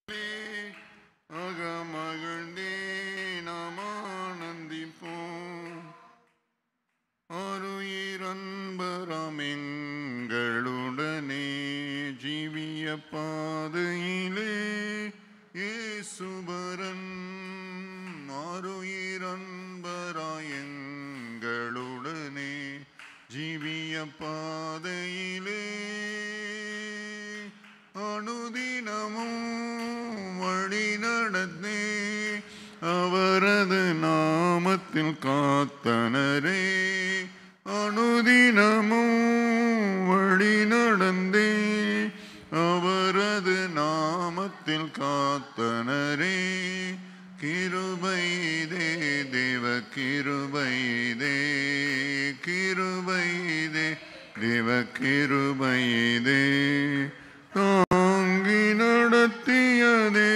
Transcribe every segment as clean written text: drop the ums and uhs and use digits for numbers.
அகமகிழ்ந்தே நாம் ஆனந்திப்போம். அருயிரன்பராம் எங்களுடனே ஜீவிய பாதையிலே இயேசுபரன். அருயிரன்பராய் எங்களுடனே ஜீவிய பாதையிலே அனுதினமும் வழி நடந்தே அவரது நாமத்தில் காத்தனரே. அனுதினமும் வழி நடந்தே அவரது நாமத்தில் காத்தனரே. கிருபைதே தேவ கிருபைதே, கிருபைதே தேவ கிருபைதே, தாங்கி நடத்தியதே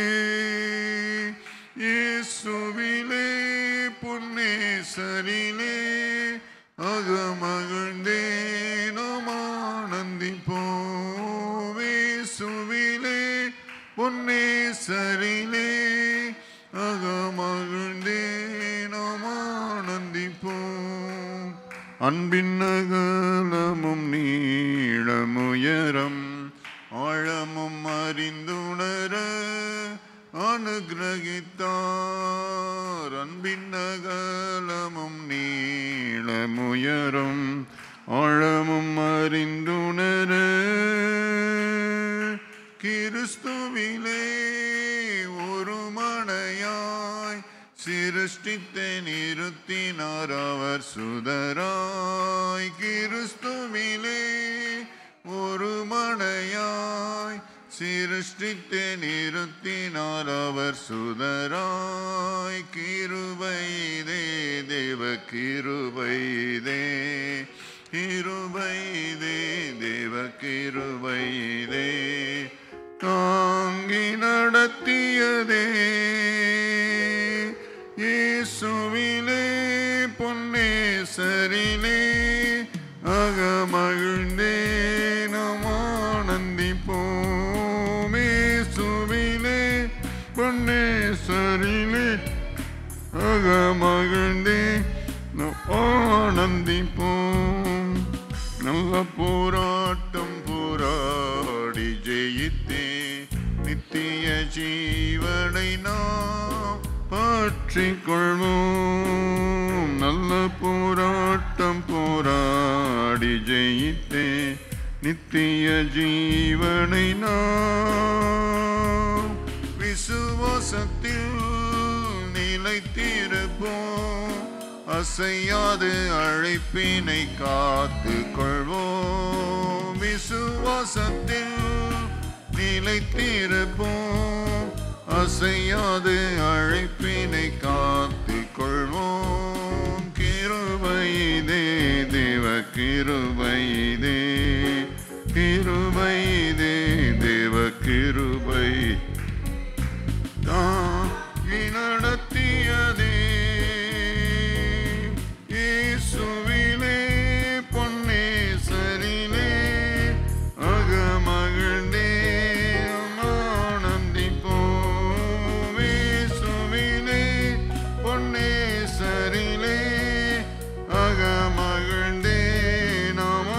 இயேசுவிலே புன்னேசரிலே அகமகிழ்ந்தே நாம் ஆனந்திப்போம். இயேசுவிலே பொன்னேசரிலே அகமகிழ்ந்தே நாம் ஆனந்திப்போம். அன்பின் அகலமும் நீளமுயரம் ஆழமும் அறிந்துணர அனுகிரகித்தார். அன்பின் அகலமும் நீளமுயரம் ஆழமும் அறிந்துணர கிறிஸ்துவிலே ஒரு மனையாய் சிருஷ்டித்த நிறுத்தினார் அவர் சுதராய். கிறிஸ்துவிலே ஒரு மனையாய் சிருஷ்டித்து நிறுத்தினார் அவர் சுதராய். கிருபைதே தேவ கிருபைதே, கிருபைதே தேவ கிருபைதே, தாங்கி நடத்தியதே இயேசுவிலே பொன்னேசரிலே அகமகிழ்ந்தே நாம் ஆனந்திப்போம். இயேசுவிலே பொன்னேசரிலே அகமகிழ்ந்தே நாம் ஆனந்திப்போம். நல்ல போராட்டம் போராடி ஜெயித்தே நித்திய ஜீவனை நாம் பற்றிக் கொள்வோம். நல்ல போராட்டம் போராடி ஜெயித்தே நித்திய ஜீவனை நாம் விசுவாசத்தில் நிலைத்திருப்போம். அசையாது அழைப்பினை காத்து கொள்வோம். விசுவாசத்தில் நிலைத்திருப்போம். அசையாது அழைப்பினை காத்து கொள்வோம். கிருபைதே தேவ கிருபைதே, கிருபைதே தேவ கிருபை, தாங்கி நடத்தியதே இயேசுவிலே பொன்னேசரிலே அகமகிழ்ந்தே ஆனந்திப்போம். இயேசுவிலே பொன்னேசரிலே அகமகிழ்ந்தே நாம்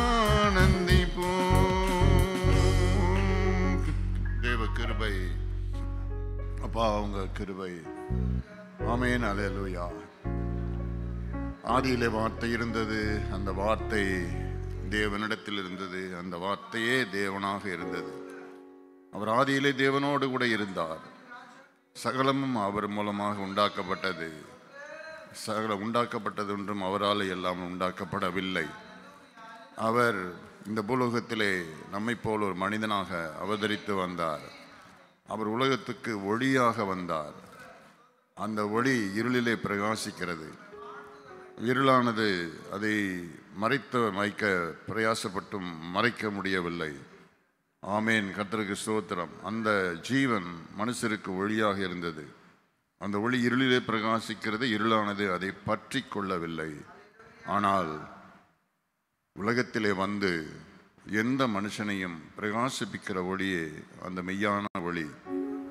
ஆனந்திப்போம். தேவ கிருபை அப்பா, உங்க கிருபை. ஆமென், அல்லேலூயா. ஆதியிலே வார்த்தை இருந்தது, அந்த வார்த்தை தேவனிடத்தில் இருந்தது, அந்த வார்த்தையே தேவனாக இருந்தது. அவர் ஆதியிலே தேவனோடு கூட இருந்தார். சகலமும் அவர் மூலமாக உண்டாக்கப்பட்டது. சகலம் உண்டாக்கப்பட்டது ஒன்றும் அவரால் எல்லாம் உண்டாக்கப்படவில்லை. அவர் இந்த பூலோகத்திலே நம்மை போல் ஒரு மனிதனாக அவதரித்து வந்தார். அவர் உலகத்துக்கு ஒளியாக வந்தார். அந்த ஒளி இருளிலே பிரகாசிக்கிறது. இருளானது அதை மறைத்து வைக்க பிரயாசப்பட்டும் மறைக்க முடியவில்லை. ஆமேன், கர்த்தருக்கு ஸ்தோத்திரம். அந்த ஜீவன் மனுஷருக்கு ஒளியாக இருந்தது. அந்த ஒளி இருளிலே பிரகாசிக்கிறது. இருளானது அதை பற்றி கொள்ளவில்லை. ஆனால் உலகத்திலே வந்து எந்த மனுஷனையும் பிரகாசிப்பிக்கிற ஒளியே அந்த மெய்யான ஒளி.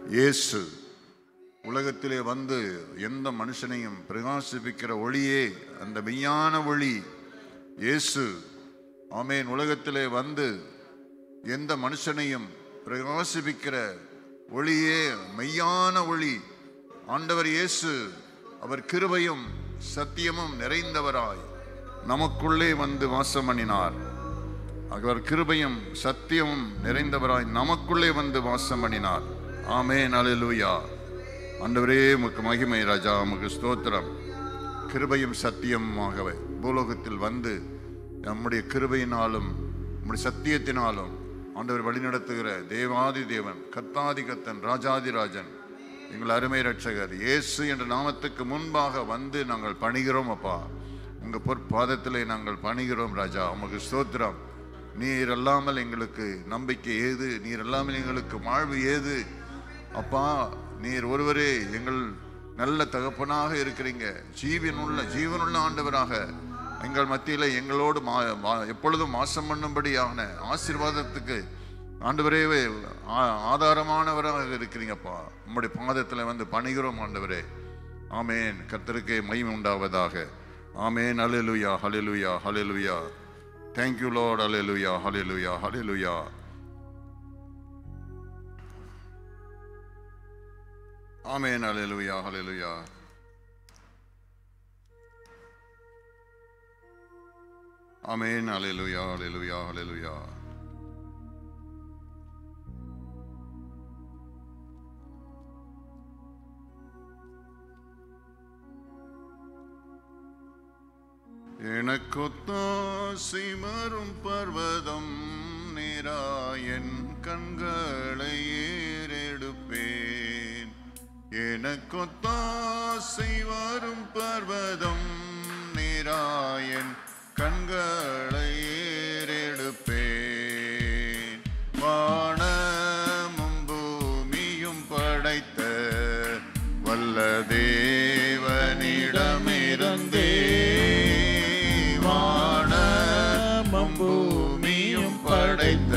இயேசு உலகத்திலே வந்து எந்த மனுஷனையும் பிரகாசிப்பிக்கிற ஒளியே, அந்த மெய்யான ஒளி இயேசு. ஆமென். உலகத்திலே வந்து எந்த மனுஷனையும் பிரகாசிப்பிக்கிற ஒளியே, மெய்யான ஒளி ஆண்டவர் இயேசு. அவர் கிருபையும் சத்தியமும் நிறைந்தவராய் நமக்குள்ளே வந்து வாசம் பண்ணினார். அவர் கிருபையும் சத்தியமும் நிறைந்தவராய் நமக்குள்ளே வந்து வாசம் பண்ணினார். ஆமென். அல்லேலூயா. ஆண்டவரே உமக்கு மகிமை ராஜா, உமக்கு ஸ்தோத்திரம். கிருபையும் சத்தியமாகவே பூலோகத்தில் வந்து நம்முடைய கிருபையினாலும் நம்முடைய சத்தியத்தினாலும் ஆண்டவர் வழிநடத்துகிற தேவாதி தேவன், கர்த்தாதி கர்த்தன், ராஜாதி ராஜன், எங்கள் அருமை ரட்சகர் இயேசு என்ற நாமத்துக்கு முன்பாக வந்து நாங்கள் பணிகிறோம். அப்பா, உங்கள் பொற்பாதத்திலே நாங்கள் பணிகிறோம் ராஜா, உமக்கு ஸ்தோத்திரம். நீர் அல்லாமல் எங்களுக்கு நம்பிக்கை ஏது? நீர் அல்லாமல் எங்களுக்கு வாழ்வு ஏது? அப்பா, நீர் ஒருவரே எங்கள் நல்ல தகப்பனாக இருக்கிறீங்க. ஜீவனுள்ள ஆண்டவராக எங்கள் மத்தியில் எங்களோடு எப்பொழுதும் வாசம் பண்ணும்படியான ஆசீர்வாதத்துக்கு ஆண்டவரே ஆதாரமானவராக இருக்கிறீங்கப்பா. உம்முடைய பாதத்தில் வந்து பணிகிறோம் ஆண்டவரே. ஆமேன். கர்த்தருக்கே மகிமை உண்டாவதாக. ஆமேன். ஹல்லேலூயா, ஹல்லேலூயா, ஹல்லேலூயா. Thank you Lord. Hallelujah, hallelujah, hallelujah. Amen. Hallelujah, hallelujah. Amen. Hallelujah, hallelujah, hallelujah. எனக்கொத்தாசை வரும் பர்வதம் நீராயன் கண்களை ஏறெடுப்பேன். எனக்கொத்தாசை வரும் பர்வதம் நீராயன் கண்களை ஏறெடுப்பேன். வானமும் பூமியும் படைத்த வல்ல தேவனிடமிருந்தே, வானமும் பூமியும் படைத்த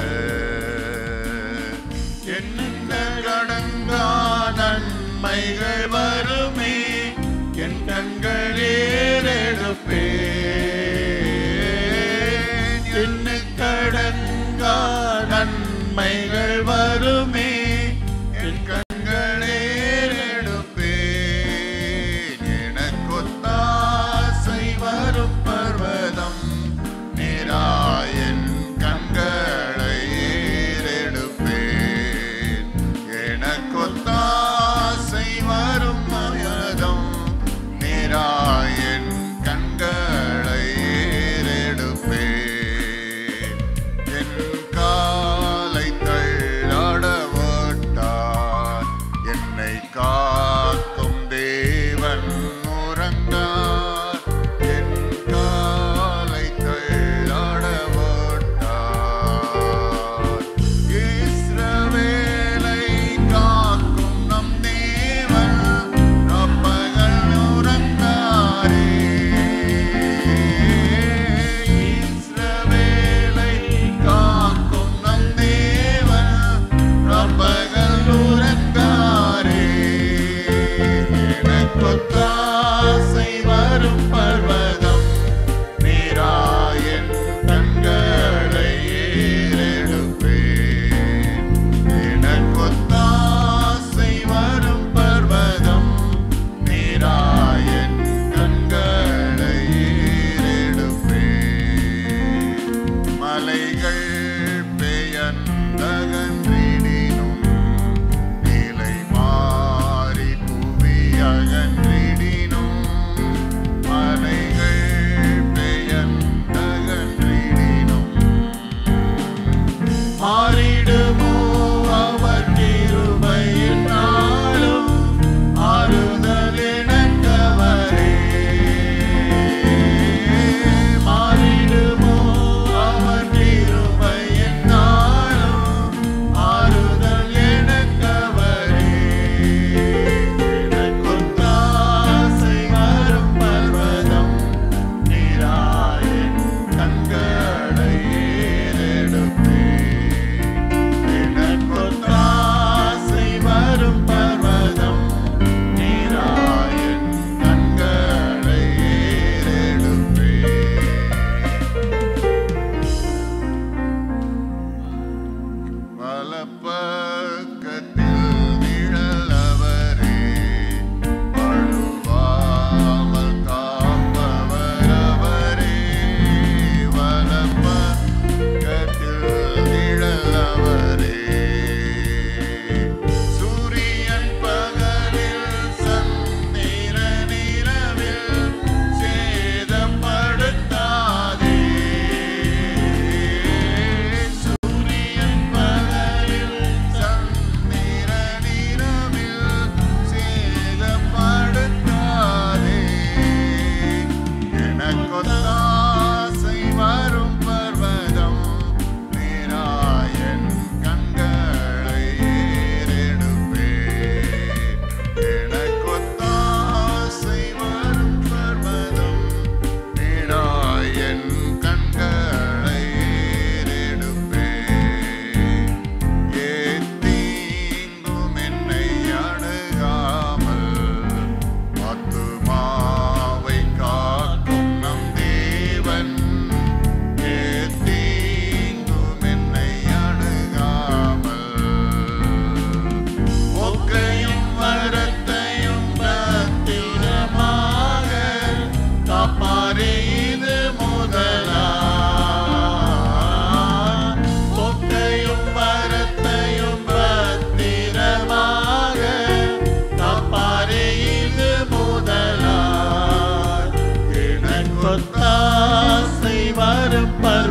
எண்ண கடங்கா நன்மைகள் வருமே, என் கண்கள் ஏறெடுப்பேன். எண்ண கடங்கா நன்மைகள் வருமே, என் கண்கள் ஏறெடுப்பேன். எனக்கொத்தாசை வரும் பர்வதம் நீராயன் கண்களை ஏறெடுப்பேன். எனக்கொத்தாசை வரும் பர்வதம் நீராயன் கண்களை ஏறெடுப்பேன். என்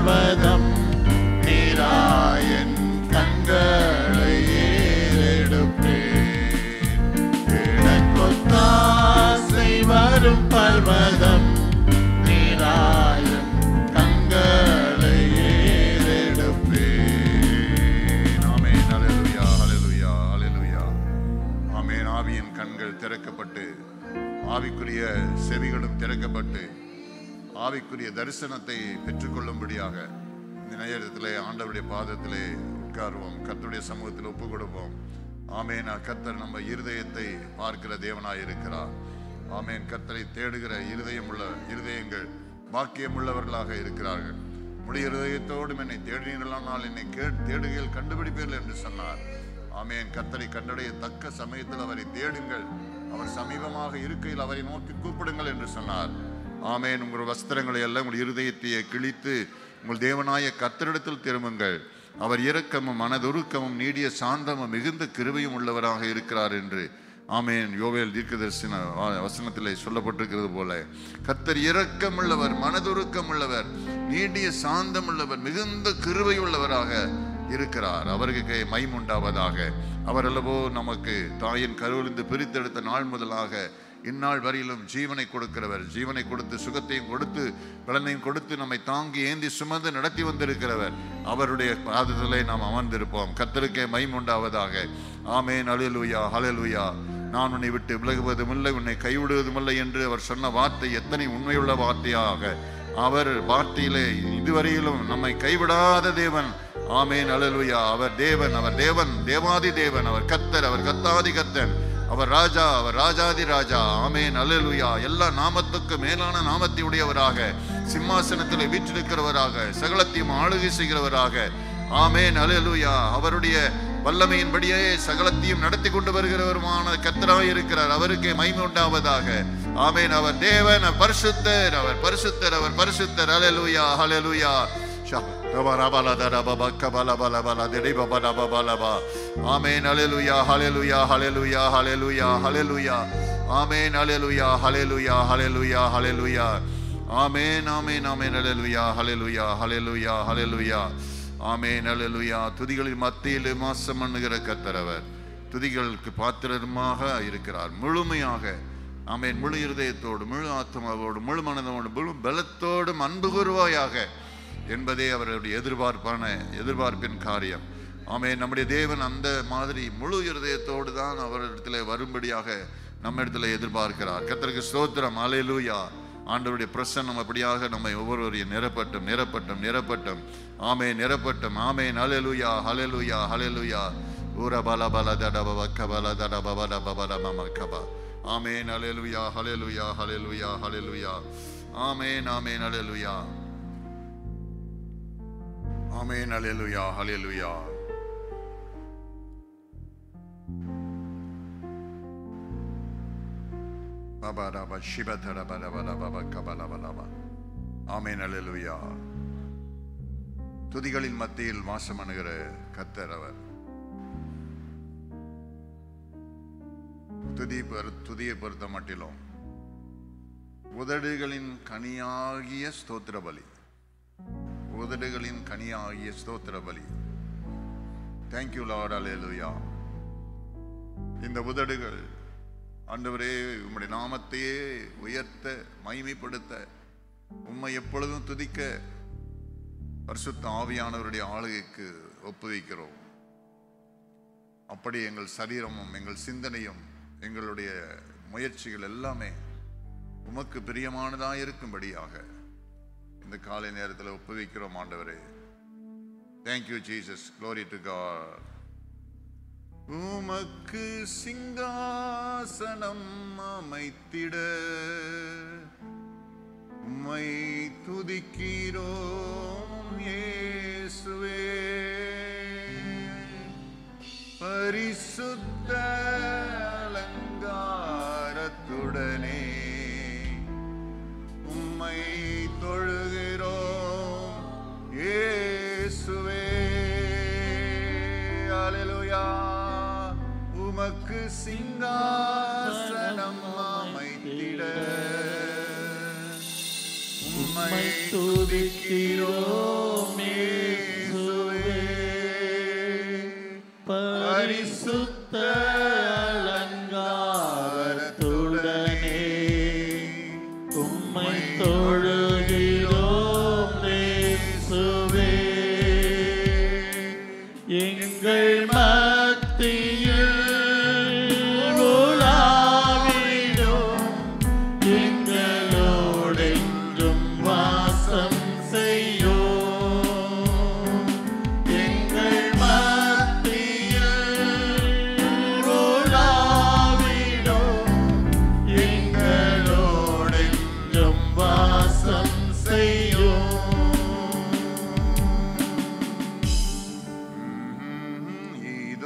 பர்வதம் நீராயன் கண்களை ஏறெடுப்பேன். எனக்கொத்தாசை வரும் பர்வதம் நீராயன் கண்களை ஏறெடுப்பேன். ஆமென். ஹல்லேலூயா, ஹல்லேலூயா, ஹல்லேலூயா. ஆமென். ஆவியின் கண்கள் திறக்கப்பட்டு, ஆவிக்குரிய செவிகளும் திறக்கப்பட்டு, ஆவிக்குரிய தரிசனத்தை பெற்றுக்கொள்ளும்படியாக இந்த நேரத்திலே ஆண்டவருடைய பாதத்திலே உட்காருவோம். கர்த்தருடைய சமூகத்தில் ஒப்பு கொடுப்போம். ஆமென். கர்த்தர் நம்ம இருதயத்தை பார்க்கிற தேவனாய் இருக்கிறார். ஆமென். கர்த்தரை தேடுகிற இருதயங்கள் பாக்கியம் உள்ளவர்களாக இருக்கிறார்கள். முழு இருதயத்தோடும் என்னை தேடினீர்களானால் என்னை தேடுகையில் கண்டுபிடிப்பீர்கள் என்று சொன்னார். ஆமென். கர்த்தரை கண்டடைய தக்க சமயத்தில் அவரை தேடுங்கள், அவர் சமீபமாக இருக்கையில் அவரை நோக்கி கூப்பிடுங்கள் என்று சொன்னார். ஆமென். உங்கள் வஸ்திரங்களை எல்லாம் உங்கள் இருதயத்தையே கிழித்து உங்கள் தேவனாய கர்த்தரிடத்தில் திரும்புங்கள். அவர் இரக்கமும் மனதுருக்கமும் நீடிய சாந்தமும் மிகுந்த கிருபையும் உள்ளவராக இருக்கிறார் என்று ஆமென் யோவேல் தீர்க்கதரிசன வசனத்திலே சொல்லப்பட்டிருக்கிறது போல கர்த்தர் இரக்கமுள்ளவர், மனதுருக்கமுள்ளவர், நீடிய சாந்தமுள்ளவர், மிகுந்த கிருபை உள்ளவராக இருக்கிறார். அவருக்கு மைமுண்டாவதாக. அவர் அல்லவோ நமக்கு தாயின் கருவிலிருந்து பிரித்தெடுத்த நாள் முதலாக இந்நாள் வரையிலும் ஜீவனை கொடுக்கிறவர். ஜீவனை கொடுத்து சுகத்தையும் கொடுத்து பலனையும் கொடுத்து நம்மை தாங்கி ஏந்தி சுமந்து நடத்தி வந்திருக்கிறவர். அவருடைய பாதத்திலே நாம் அமர்ந்திருப்போம். கர்த்தருக்கே மகிமையுண்டாவதாக. ஆமென். ஹல்லேலூயா, ஹல்லேலூயா. நான் உன்னை விட்டு விலகுவதும் இல்லை, உன்னை கைவிடுவதும் இல்லை என்று அவர் சொன்ன வார்த்தை எத்தனை உண்மையுள்ள வார்த்தையாக அவர் வார்த்தையிலே இதுவரையிலும் நம்மை கைவிடாத தேவன். ஆமென். ஹல்லேலூயா. அவர் தேவன், அவர் தேவன், தேவாதி தேவன், அவர் கர்த்தர், அவர் கர்த்தாதி கர்த்தன், அவர் ராஜா, அவர் ராஜாதி ராஜா. ஆமென். ஹல்லேலூயா. எல்லா நாமத்துக்கு மேலான நாமத்தை உடையவராக, சிம்மாசனத்தில் வீற்றிருக்கிறவராக, சகலத்தையும் ஆளுகை செய்கிறவராக. ஆமென். ஹல்லேலூயா. அவருடைய வல்லமையின்படியே சகலத்தையும் நடத்தி கொண்டு வருகிறவருமான கர்த்தராய் இருக்கிறார். அவருக்கே மகிமை உண்டாவதாக. ஆமென். அவர் தேவன், அவர் பரிசுத்தர், அவர் பரிசுத்தர், அவர் பரிசுத்தர். ஹல்லேலூயா, ஹல்லேலூயா. ஆமென். ஹல்லேலூயா, ஹல்லேலூயா, ஹல்லேலூயா, ஹல்லேலூயா, ஹல்லேலூயா. ஆமென். ஹல்லேலூயா, ஹல்லேலூயா, ஹல்லேலூயா, ஹல்லேலூயா. ஆமென், ஆமென், ஆமென். ஹல்லேலூயா, ஹல்லேலூயா, ஹல்லேலூயா, ஹல்லேலூயா. ஆமென். ஹல்லேலூயா. துதிகளின் மத்தியில் மாசம் பண்ணுகிற கர்த்தர் அவர். துதிகளுக்கு பாத்திரமாக இருக்கிறார் முழுமையாக. ஆமென். முழு இருதயத்தோடு, முழு ஆத்மாவோடு, முழு மனதோடு, முழு பலத்தோடும் அன்பு கூறுவாயாக என்பதே அவருடைய எதிர்பார்ப்பின் காரியம். ஆமென். நம்முடைய தேவன் அந்த மாதிரி முழு இருதயத்தோடு தான் அவரிடத்தில் வரும்படியாக நம்ம இடத்துல எதிர்பார்க்கிறார். கர்த்தருக்கு ஸ்தோத்திரம். ஹல்லேலூயா. ஆண்டவருடைய பிரசன்னம் அப்படியாக நம்மை ஒவ்வொருவரையும் நிரப்பட்டும், நிரப்பட்டும், நிரப்பட்டும். ஆமென். நிரப்பட்டும். ஆமென். ஹல்லேலூயா, ஹல்லேலூயா, ஹல்லேலூயா. ஊரபல பல தடப வக்கபல தடப பல பல மமக்கபா. ஆமென். ஹல்லேலூயா, ஹல்லேலூயா, ஹல்லேலூயா, ஹல்லேலூயா. ஆமென், ஆமென். ஹல்லேலூயா. ஆமென். ஹல்லேலூயா, ஹல்லேலூயா. ஆமென். ஹல்லேலூயா. துதிகளின் மத்தியில் வாசம் பண்ணுகிற கர்த்தர் அவர். துதியை பொறுத்த மட்டிலும் உதடுகளின் கனியாகிய ஸ்தோத்திர பலி, உதடுகளின் கனியாகிய ஸ்தோத்திர பலி. Thank you Lord. ஹல்லேலூயா. இந்த உதடுகள் ஆண்டவரே உம்முடைய நாமத்தையே உயர்த்த, மகிமைப்படுத்த, உம்மை எப்பொழுதும் துதிக்க பரிசுத்த ஆவியானவருடைய ஆளுகைக்கு ஒப்புவிக்கிறோம். அப்படி எங்கள் சரீரமும் எங்கள் சிந்தனையும் எங்களுடைய முயற்சிகள் எல்லாமே உமக்கு பிரியமானதாக இருக்கும்படியாக இந்த காலை நேரத்தில் ஒப்புவிக்கிறோம் ஆண்டவரே. Thank you Jesus. Glory to God. உமக்கு சிங்காசனம் அமைத்திட உம்மை துதிக்கிறோம் இயேசுவே. பரிசுத்த அலங்காரத்துடனே உம்மை தொழுகிறோம் இயேசுவே. ஹல்லேலூயா. உமக்கு சிங்காசனம் அமைத்திட உம்மை துதிக்கிறோம்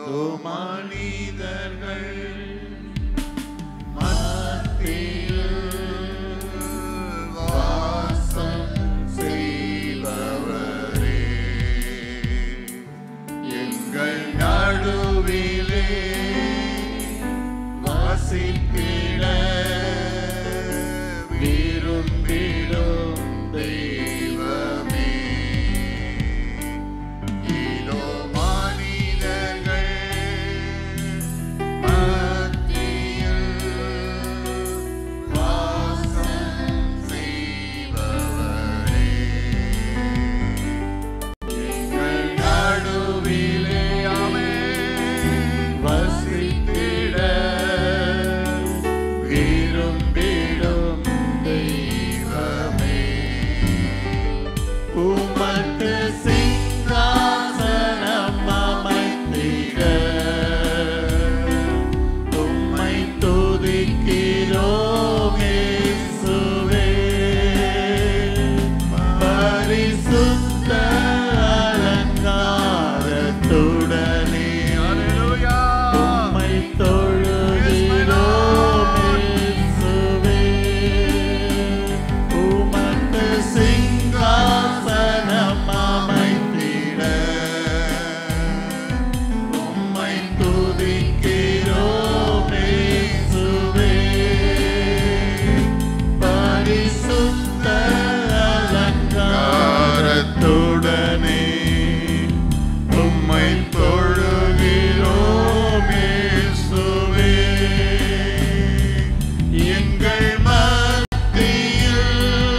மனிதர்கள் மத்தியில் வாசம் செய்பவரே, எங்கள் நடுவிலே வசித்திட விரும்பிடும் தெய்வமே, இதோ மனிதர்கள் மத்தியில் வாசம் செய்பவரே, எங்கள் நடுவிலே வசித்திட விரும்பிடும் தெய்வமே, உமக்கு சிங்காசனம் அமைத்திட உம்மை துதிக்கிறோம் இயேசுவே, பரிசுத்த அலங்காரத்துடனே உம்மை தொழுகிறோம் இயேசுவே, உமக்கு சிங்காசனம் அமைத்திட உம்மை துதிக்கிறோம் இயேசுவே, பரிசுத்த அலங்காரத்துடனே உம்மை தொழுகிறோம் இயேசுவே, எங்கள் மத்தியில்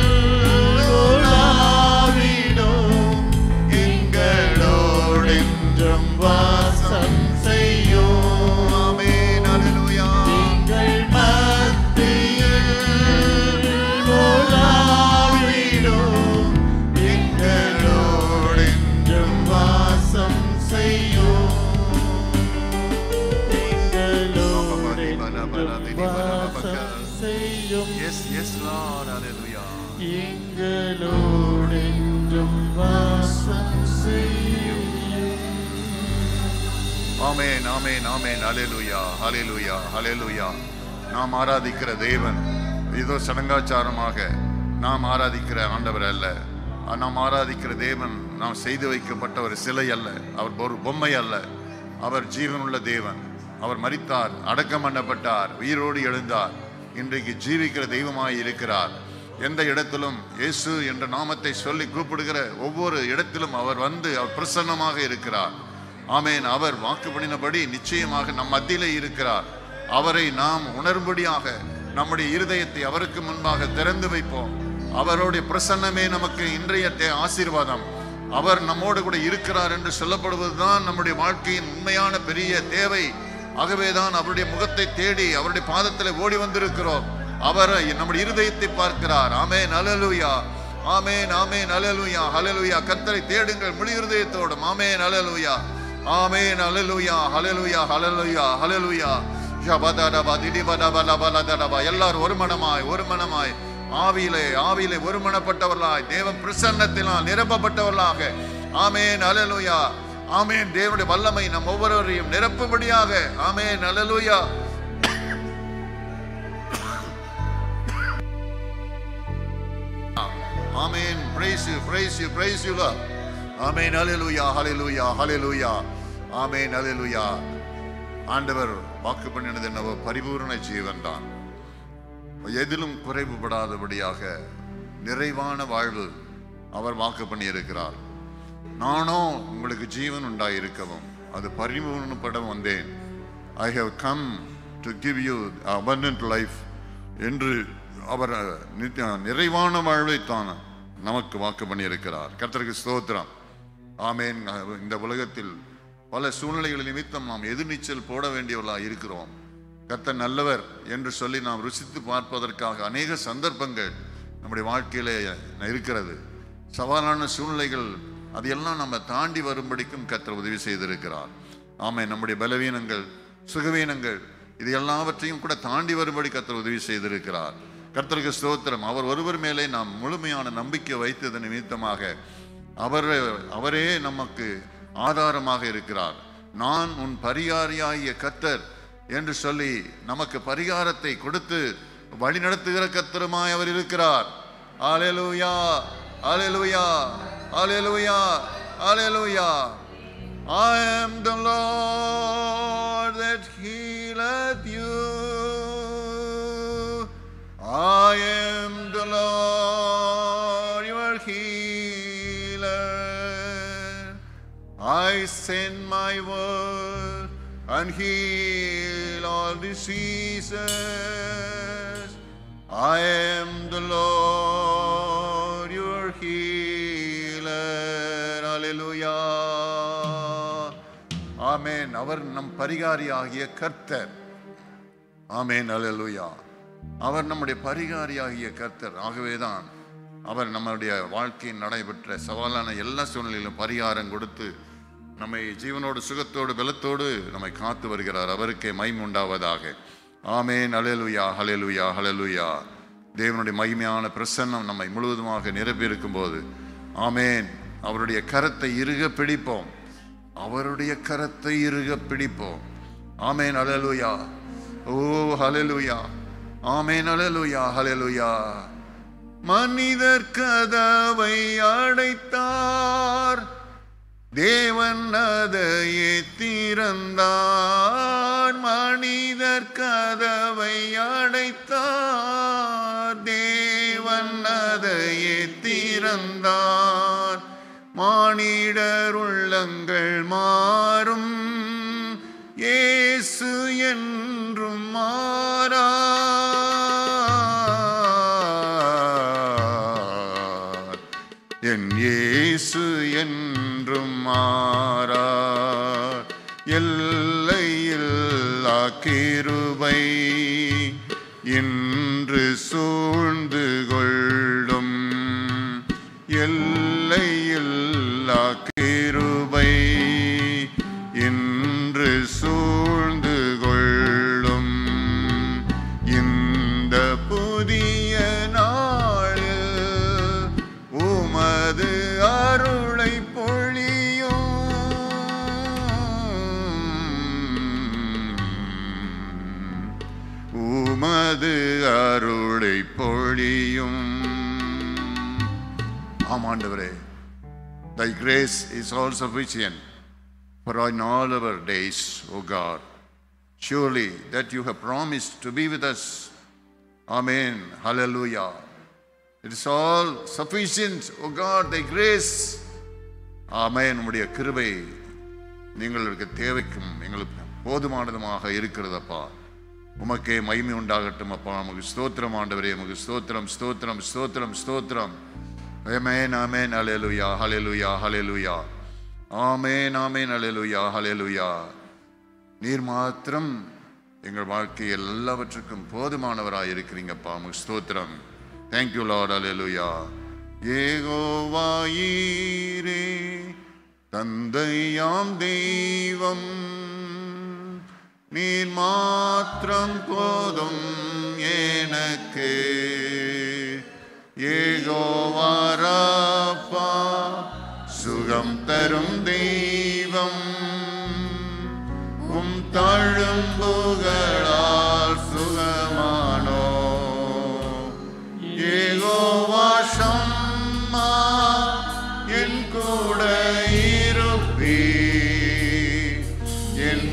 உலாவிடும் எங்களோடென்றும் வாசம் செய்யும். ஆமென், அல்லேலூயா. எங்கள் மத்தியில் உலாவிடும் எங்களோடென்றும் வாசம் செய்யும். Yes, yes, Lord, hallelujah. எங்களோடென்றும் வாசம் செய்யும். ஆமென், ஆமென், ஆமென், ஹல்லேலூயா, ஹல்லேலூயா, ஹல்லேலூயா. நாம் ஆராதிக்கிற தேவன் ஏதோ சடங்காச்சாரமாக நாம் ஆராதிக்கிற ஆண்டவர் அல்ல. நாம் ஆராதிக்கிற தேவன் நாம் செய்து வைக்கப்பட்ட ஒரு சிலை அல்ல, அவர் ஒரு பொம்மை அல்ல. அவர் ஜீவனுள்ள தேவன். அவர் மரித்தார், அடக்கம் பண்ணப்பட்டார், உயிரோடு எழுந்தார், இன்றைக்கு ஜீவிக்கிற தெய்வமாய் இருக்கிறார். எந்த இடத்திலும் இயேசு என்ற நாமத்தை சொல்லி கூப்பிடுகிற ஒவ்வொரு இடத்திலும் அவர் வந்து அவர் பிரசன்னமாக இருக்கிறார். ஆமென். அவர் வாக்கு பண்ணினபடி நிச்சயமாக நம் மத்தியிலே இருக்கிறார். அவரை நாம் உணரும்படியாக நம்முடைய இருதயத்தை அவருக்கு முன்பாக திறந்து வைப்போம். அவருடைய பிரசன்னமே நமக்கு இன்றைய ஆசீர்வாதம். அவர் நம்மோடு கூட இருக்கிறார் என்று சொல்லப்படுவதுதான் நம்முடைய வாழ்க்கையின் உண்மையான பெரிய தேவை. ஆகவேதான் அவருடைய முகத்தை தேடி அவருடைய பாதத்தில் ஓடி வந்திருக்கிறோம். அவர் நம்முடைய இருதயத்தை பார்க்கிறார். ஆமென், அல்லேலூயா, ஆமென், ஆமென், அல்லேலூயா, ஹல்லேலூயா. கர்த்தரை தேடுங்கள் முழு இருதயத்தோடும். ஆமென், அல்லேலூயா, ஆமென், அல்லேலூயா, ஹல்லேலூயா, ஹல்லேலூயா, ஹல்லேலூயா. எல்லாரும் ஒரு மனமாய் ஆவியிலே ஒருமனப்பட்டவர்களாய் தேவ பிரசன்னத்தினால் நிரப்பப்பட்டவர்களாக. ஆமென், அல்லேலூயா, ஆமென். தேவனுடைய வல்லமை நம் ஒவ்வொருவரையும் நிரப்பும்படியாக. ஆமென், அல்லேலூயா. ஆமென். praise you, praise you, praise you, Lord. ஆமென், அல்லேலூயா, ஹல்லேலூயா, ஹல்லேலூயா, ஆமென், அல்லேலூயா. ஆண்டவர் வாக்கு பண்ணினது என்னவோ பரிபூரண ஜீவன் தான். எதிலும் குறைவுபடாதபடியாக நிறைவான வாழ்வு அவர் வாக்கு பண்ணி இருக்கிறார். நானோ உங்களுக்கு ஜீவன் உண்டாயிருக்கவும் அது பரிபூரணப்பட வந்தேன். I have come to give you abundant life என்று அவர் நிறைவான வாழ்வை தான் நமக்கு வாக்கு பண்ணி இருக்கிறார். கர்த்தருக்கு ஸ்தோத்திரம். ஆமென். இந்த உலகத்தில் பல சூழ்நிலைகள் நிமித்தம் நாம் எதிர்நீச்சல் போட வேண்டியவர்களாக இருக்கிறோம். கர்த்தர் நல்லவர் என்று சொல்லி நாம் ருசித்து பார்ப்பதற்காக அநேக சந்தர்ப்பங்கள் நம்முடைய வாழ்க்கையில இருக்கிறது. சவாலான சூழ்நிலைகள் அதையெல்லாம் நம்ம தாண்டி வரும்படிக்கும் கர்த்தர் உதவி செய்திருக்கிறார். ஆமென். நம்முடைய பலவீனங்கள், சுகவீனங்கள் இது எல்லாவற்றையும் கூட தாண்டி வரும்படி கர்த்தர் உதவி செய்திருக்கிறார். கர்த்தருக்கு ஸ்தோத்திரம். அவர் ஒருவர் மேலே நாம் முழுமையான நம்பிக்கை வைத்தது நிமித்தமாக அவரே நமக்கு ஆதாரமாக இருக்கிறார். நான் உன் பரிகாரியாகிய கர்த்தர் என்று சொல்லி நமக்கு பரிகாரத்தை கொடுத்து வழிநடத்துகிற கர்த்தருமாய் அவர் இருக்கிறார். அல்லேலூயா, அல்லேலூயா, அல்லேலூயா, அல்லேலூயா. I am the Lord that healeth you. I am the Lord your healer. I send my word and heal all diseases. I am the Lord your healer. Hallelujah. Amen. அவர் நம் பரிகாரியாகிய கர்த்தர். ஆமென். அல்லேலூயா. அவர் நம்முடைய பரிகாரியாகிய கர்த்தர். ஆகவேதான் அவர் நம்முடைய வாழ்க்கையில் நடைபெற்ற சவாலான எல்லா சூழ்நிலையிலும் பரிகாரம் கொடுத்து நம்மை ஜீவனோடு சுகத்தோடு பலத்தோடு நம்மை காத்து வருகிறார். அவருக்கே மகிமை உண்டாவதாக. ஆமென். அல்லேலூயா, ஹல்லேலூயா, ஹல்லேலூயா. தேவனுடைய மகிமையான பிரசன்னம் நம்மை முழுவதுமாக நிரப்பியிருக்கும் போது ஆமென், அவருடைய கரத்தை இறுக பிடிப்போம். அவருடைய கரத்தை இறுக பிடிப்போம். ஆமென். அல்லேலூயா. ஓ ஹல்லேலூயா. ஆமென். அல்லேலூயா, ஹல்லேலூயா. மனிதர் கதவை அடைத்தார், தேவன் அதையே திறந்தார். மனிதர் கதவை அடைத்தார், தேவன் அதையே திறந்தார். மானிடர் உள்ளங்கள் மாறும், இயேசு என்றும் மாறார். என் இயேசு என்றும் மாறார். எல்லையில்லா கிருபை இன்று சூழ்ந்து கொள்ளும். எல்லையில்லா கிருபை இன்று சூழ்ந்து கொள்ளும். இந்த புதிய நாளில் உமது அருளை பொழியும். உமது அருளை பொழியும். ஆமாண்டவரே, thy grace is all sufficient for in all our days, O God. Surely that you have promised to be with us. Amen. Hallelujah. It is all sufficient, O God, thy grace. Amen. உம்முடைய கிருபை எங்களுக்கு தேவைக்கும் எங்களுக்கு போதுமானதுமாக இருக்கிறதப்பா. உமக்கே மகிமை உண்டாகட்டும் அப்பா. உமக்கு ஸ்தோத்திரம் ஆண்டவரே, உமக்கு ஸ்தோத்திரம், ஸ்தோத்திரம், ஸ்தோத்திரம், ஸ்தோத்திரம். Amen, amen, hallelujah, hallelujah, hallelujah. Amen, amen, hallelujah, hallelujah. நீர் மாத்திரம் எங்கள் வாழ்க்கையில் எல்லாவற்றுக்கும் போதுமானவராய் இருக்கிறீங்கப்பா. உமக்கு ஸ்தோத்திரம். Thank you Lord, hallelujah. Jehovah ஈரே, தந்தையாம் தெய்வம், நீர் மாத்திரம் போதும் எனக்கு. யெகோவா ராபா, சுகம் தரும் தெய்வம், உம் தழும்புகளால் சுகமானோ. யெகோவா ஷம்மா, என் கூட இருப்பீர். என்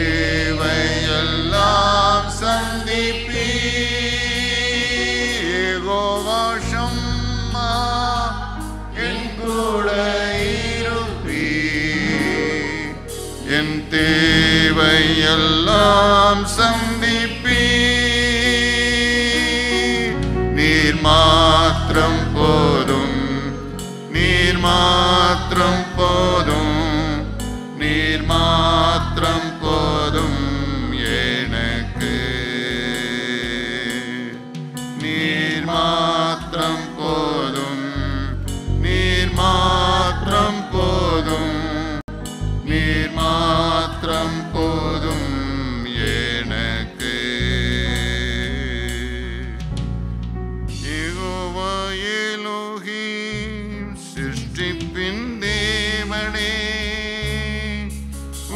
தேவையெல்லாம் சந்திப்பீர். யெகோவா ஷம்மா, என் கூட இருப்பீர். என் தேவையெல்லாம் சந்திப்பீர். நீர் மாத்திரம் போதும், நீர் மாத்திரம் போதும், நீர் மாத்திரம் போதும் எனக்கு. நீர் மாத்திரம் போதும், நீர் மாத்திரம் போதும், நீர் மாத்திரம் போதும் எனக்கு. யெகோவா எலோஹிம், சிருஷ்டிப்பின் தேவனே,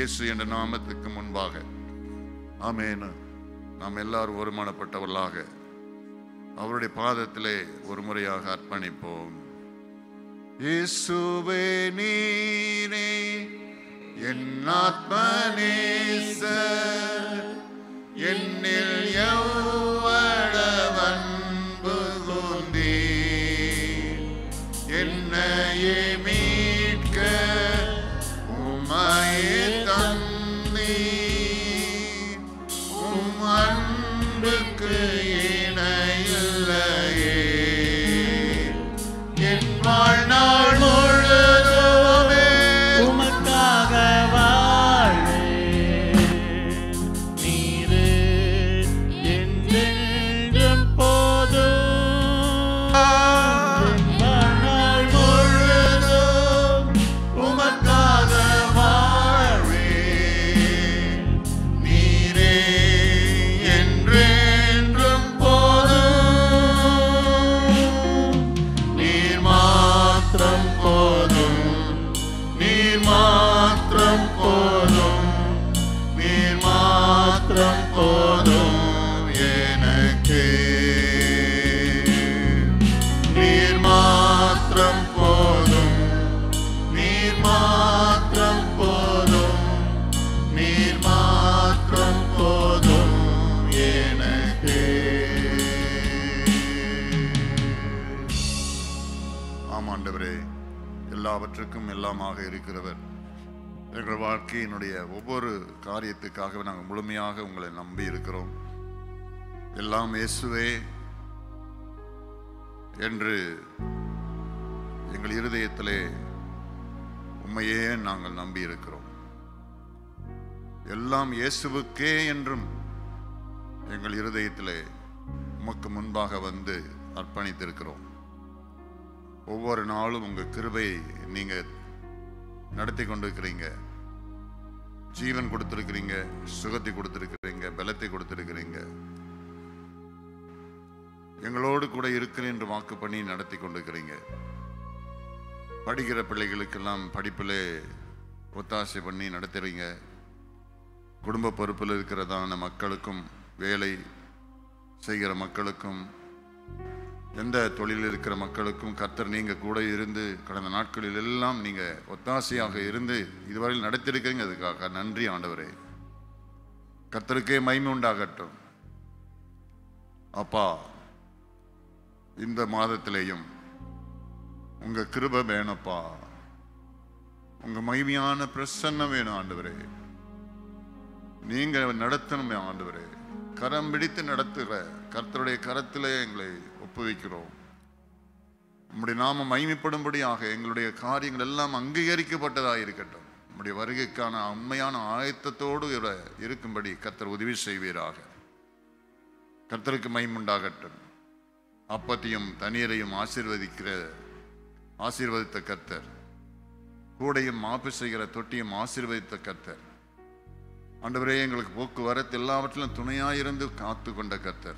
இயேசு என்ற நாமத்துக்கு முன்பாக ஆமென் நாம் எல்லாரும் ஒருமனப்பட்டவர்களாக அவருடைய பாதத்திலே ஒரு முறையாக அர்ப்பணிப்போம். இயேசுவே நீரே என் ஆத்மநேசர், என்னில் எவ்வளவு அன்பு கூர்ந்தீர், என்னையே மீட்க உம்மையே தந்தீர், உம் அன்புக்கு இணையில்லையே. என் வாழ்நாள் முழுதுமே உமக்காக வாழ்வேன். நீரே என்றென்றும் போதும். என் வாழ்நாள் முழுதும் உமக்காக வாழ்வேன். நீரே என்றென்றும் போதும். நீர் மாத்திரம் போதும், நீர் மாத்திரம் போதும், நீர் மாத்திரம் போதும் எனக்கு. நீர் மாத்திரம் போதும், நீர் மாத்திரம் போதும், நீர் மாத்திரம் போதும் எனக்கு. ஆமாண்டவரே, எல்லாவற்றுக்கும் எல்லாமாக இருக்கிறவர். எங்கள் வாழ்க்கையினுடைய ஒவ்வொரு காரியத்துக்காக நாங்கள் முழுமையாக உங்களை நம்பி இருக்கிறோம். எல்லாம் இயேசுவே என்று எங்கள் இருதயத்திலே உம்மையே நாங்கள் நம்பி இருக்கிறோம். எல்லாம் இயேசுவுக்கே என்றும் எங்கள் இருதயத்திலே உமக்கு முன்பாக வந்து அர்ப்பணித்திருக்கிறோம். ஒவ்வொரு நாளும் உங்க கிருபை நீங்க நடத்தி கொண்டிருக்கிறீங்க. ஜீவன் கொடுத்திருக்கிறீங்க, சுகத்தை கொடுத்திருக்கிறீங்க, பலத்தை கொடுத்திருக்கிறீங்க. எங்களோடு கூட இருக்கிறேன் என்று வாக்கு பண்ணி நடத்தி கொண்டிருக்கிறீங்க. படிக்கிற பிள்ளைகளுக்கெல்லாம் படிப்பிலே ஒத்தாசை பண்ணி நடத்துறீங்க. குடும்ப பொறுப்பில் இருக்கிறதான மக்களுக்கும், வேலை செய்கிற மக்களுக்கும், எந்த தொழிலில் இருக்கிற மக்களுக்கும் கர்த்தர் நீங்க கூட இருந்து கடந்த நாட்களில் எல்லாம் நீங்க ஒத்தாசையாக இருந்து இதுவரையில் நடத்திருக்கிறீங்க. அதுக்காக நன்றி ஆண்டவரே. கர்த்தருக்கே மகிமை உண்டாகட்டும். அப்பா, இந்த மாதத்திலேயும் உங்க கிருபை வேணும்ப்பா. உங்க மகிமையான பிரசன்னம் வேணும் ஆண்டவரே. நீங்க நடத்தணும் ஆண்டவரே. கரம் பிடித்து நடத்துகிற கர்த்தருடைய கரத்திலே எங்களை ஒப்புவிக்கிறோம். உம்முடைய நாமம் மகிமைப்படும்படியாக எங்களுடைய காரியங்கள் எல்லாம் அங்கீகரிக்கப்பட்டதாக இருக்கட்டும். உம்முடைய வருகைக்கான உண்மையான ஆயத்தத்தோடு இருக்கும்படி கர்த்தர் உதவி செய்வீராக. கர்த்தருக்கு மகிமை உண்டாகட்டும். அப்பத்தையும் தண்ணீரையும் ஆசீர்வதித்த கர்த்தர், கூடையும் மாப்பு செய்கிற தொட்டியும் ஆசீர்வதித்த கர்த்தர். ஆண்டவரே, எங்களுக்கு போக்குவரத்து எல்லாவற்றிலும் துணையாயிருந்து காத்து கொண்ட கர்த்தர்.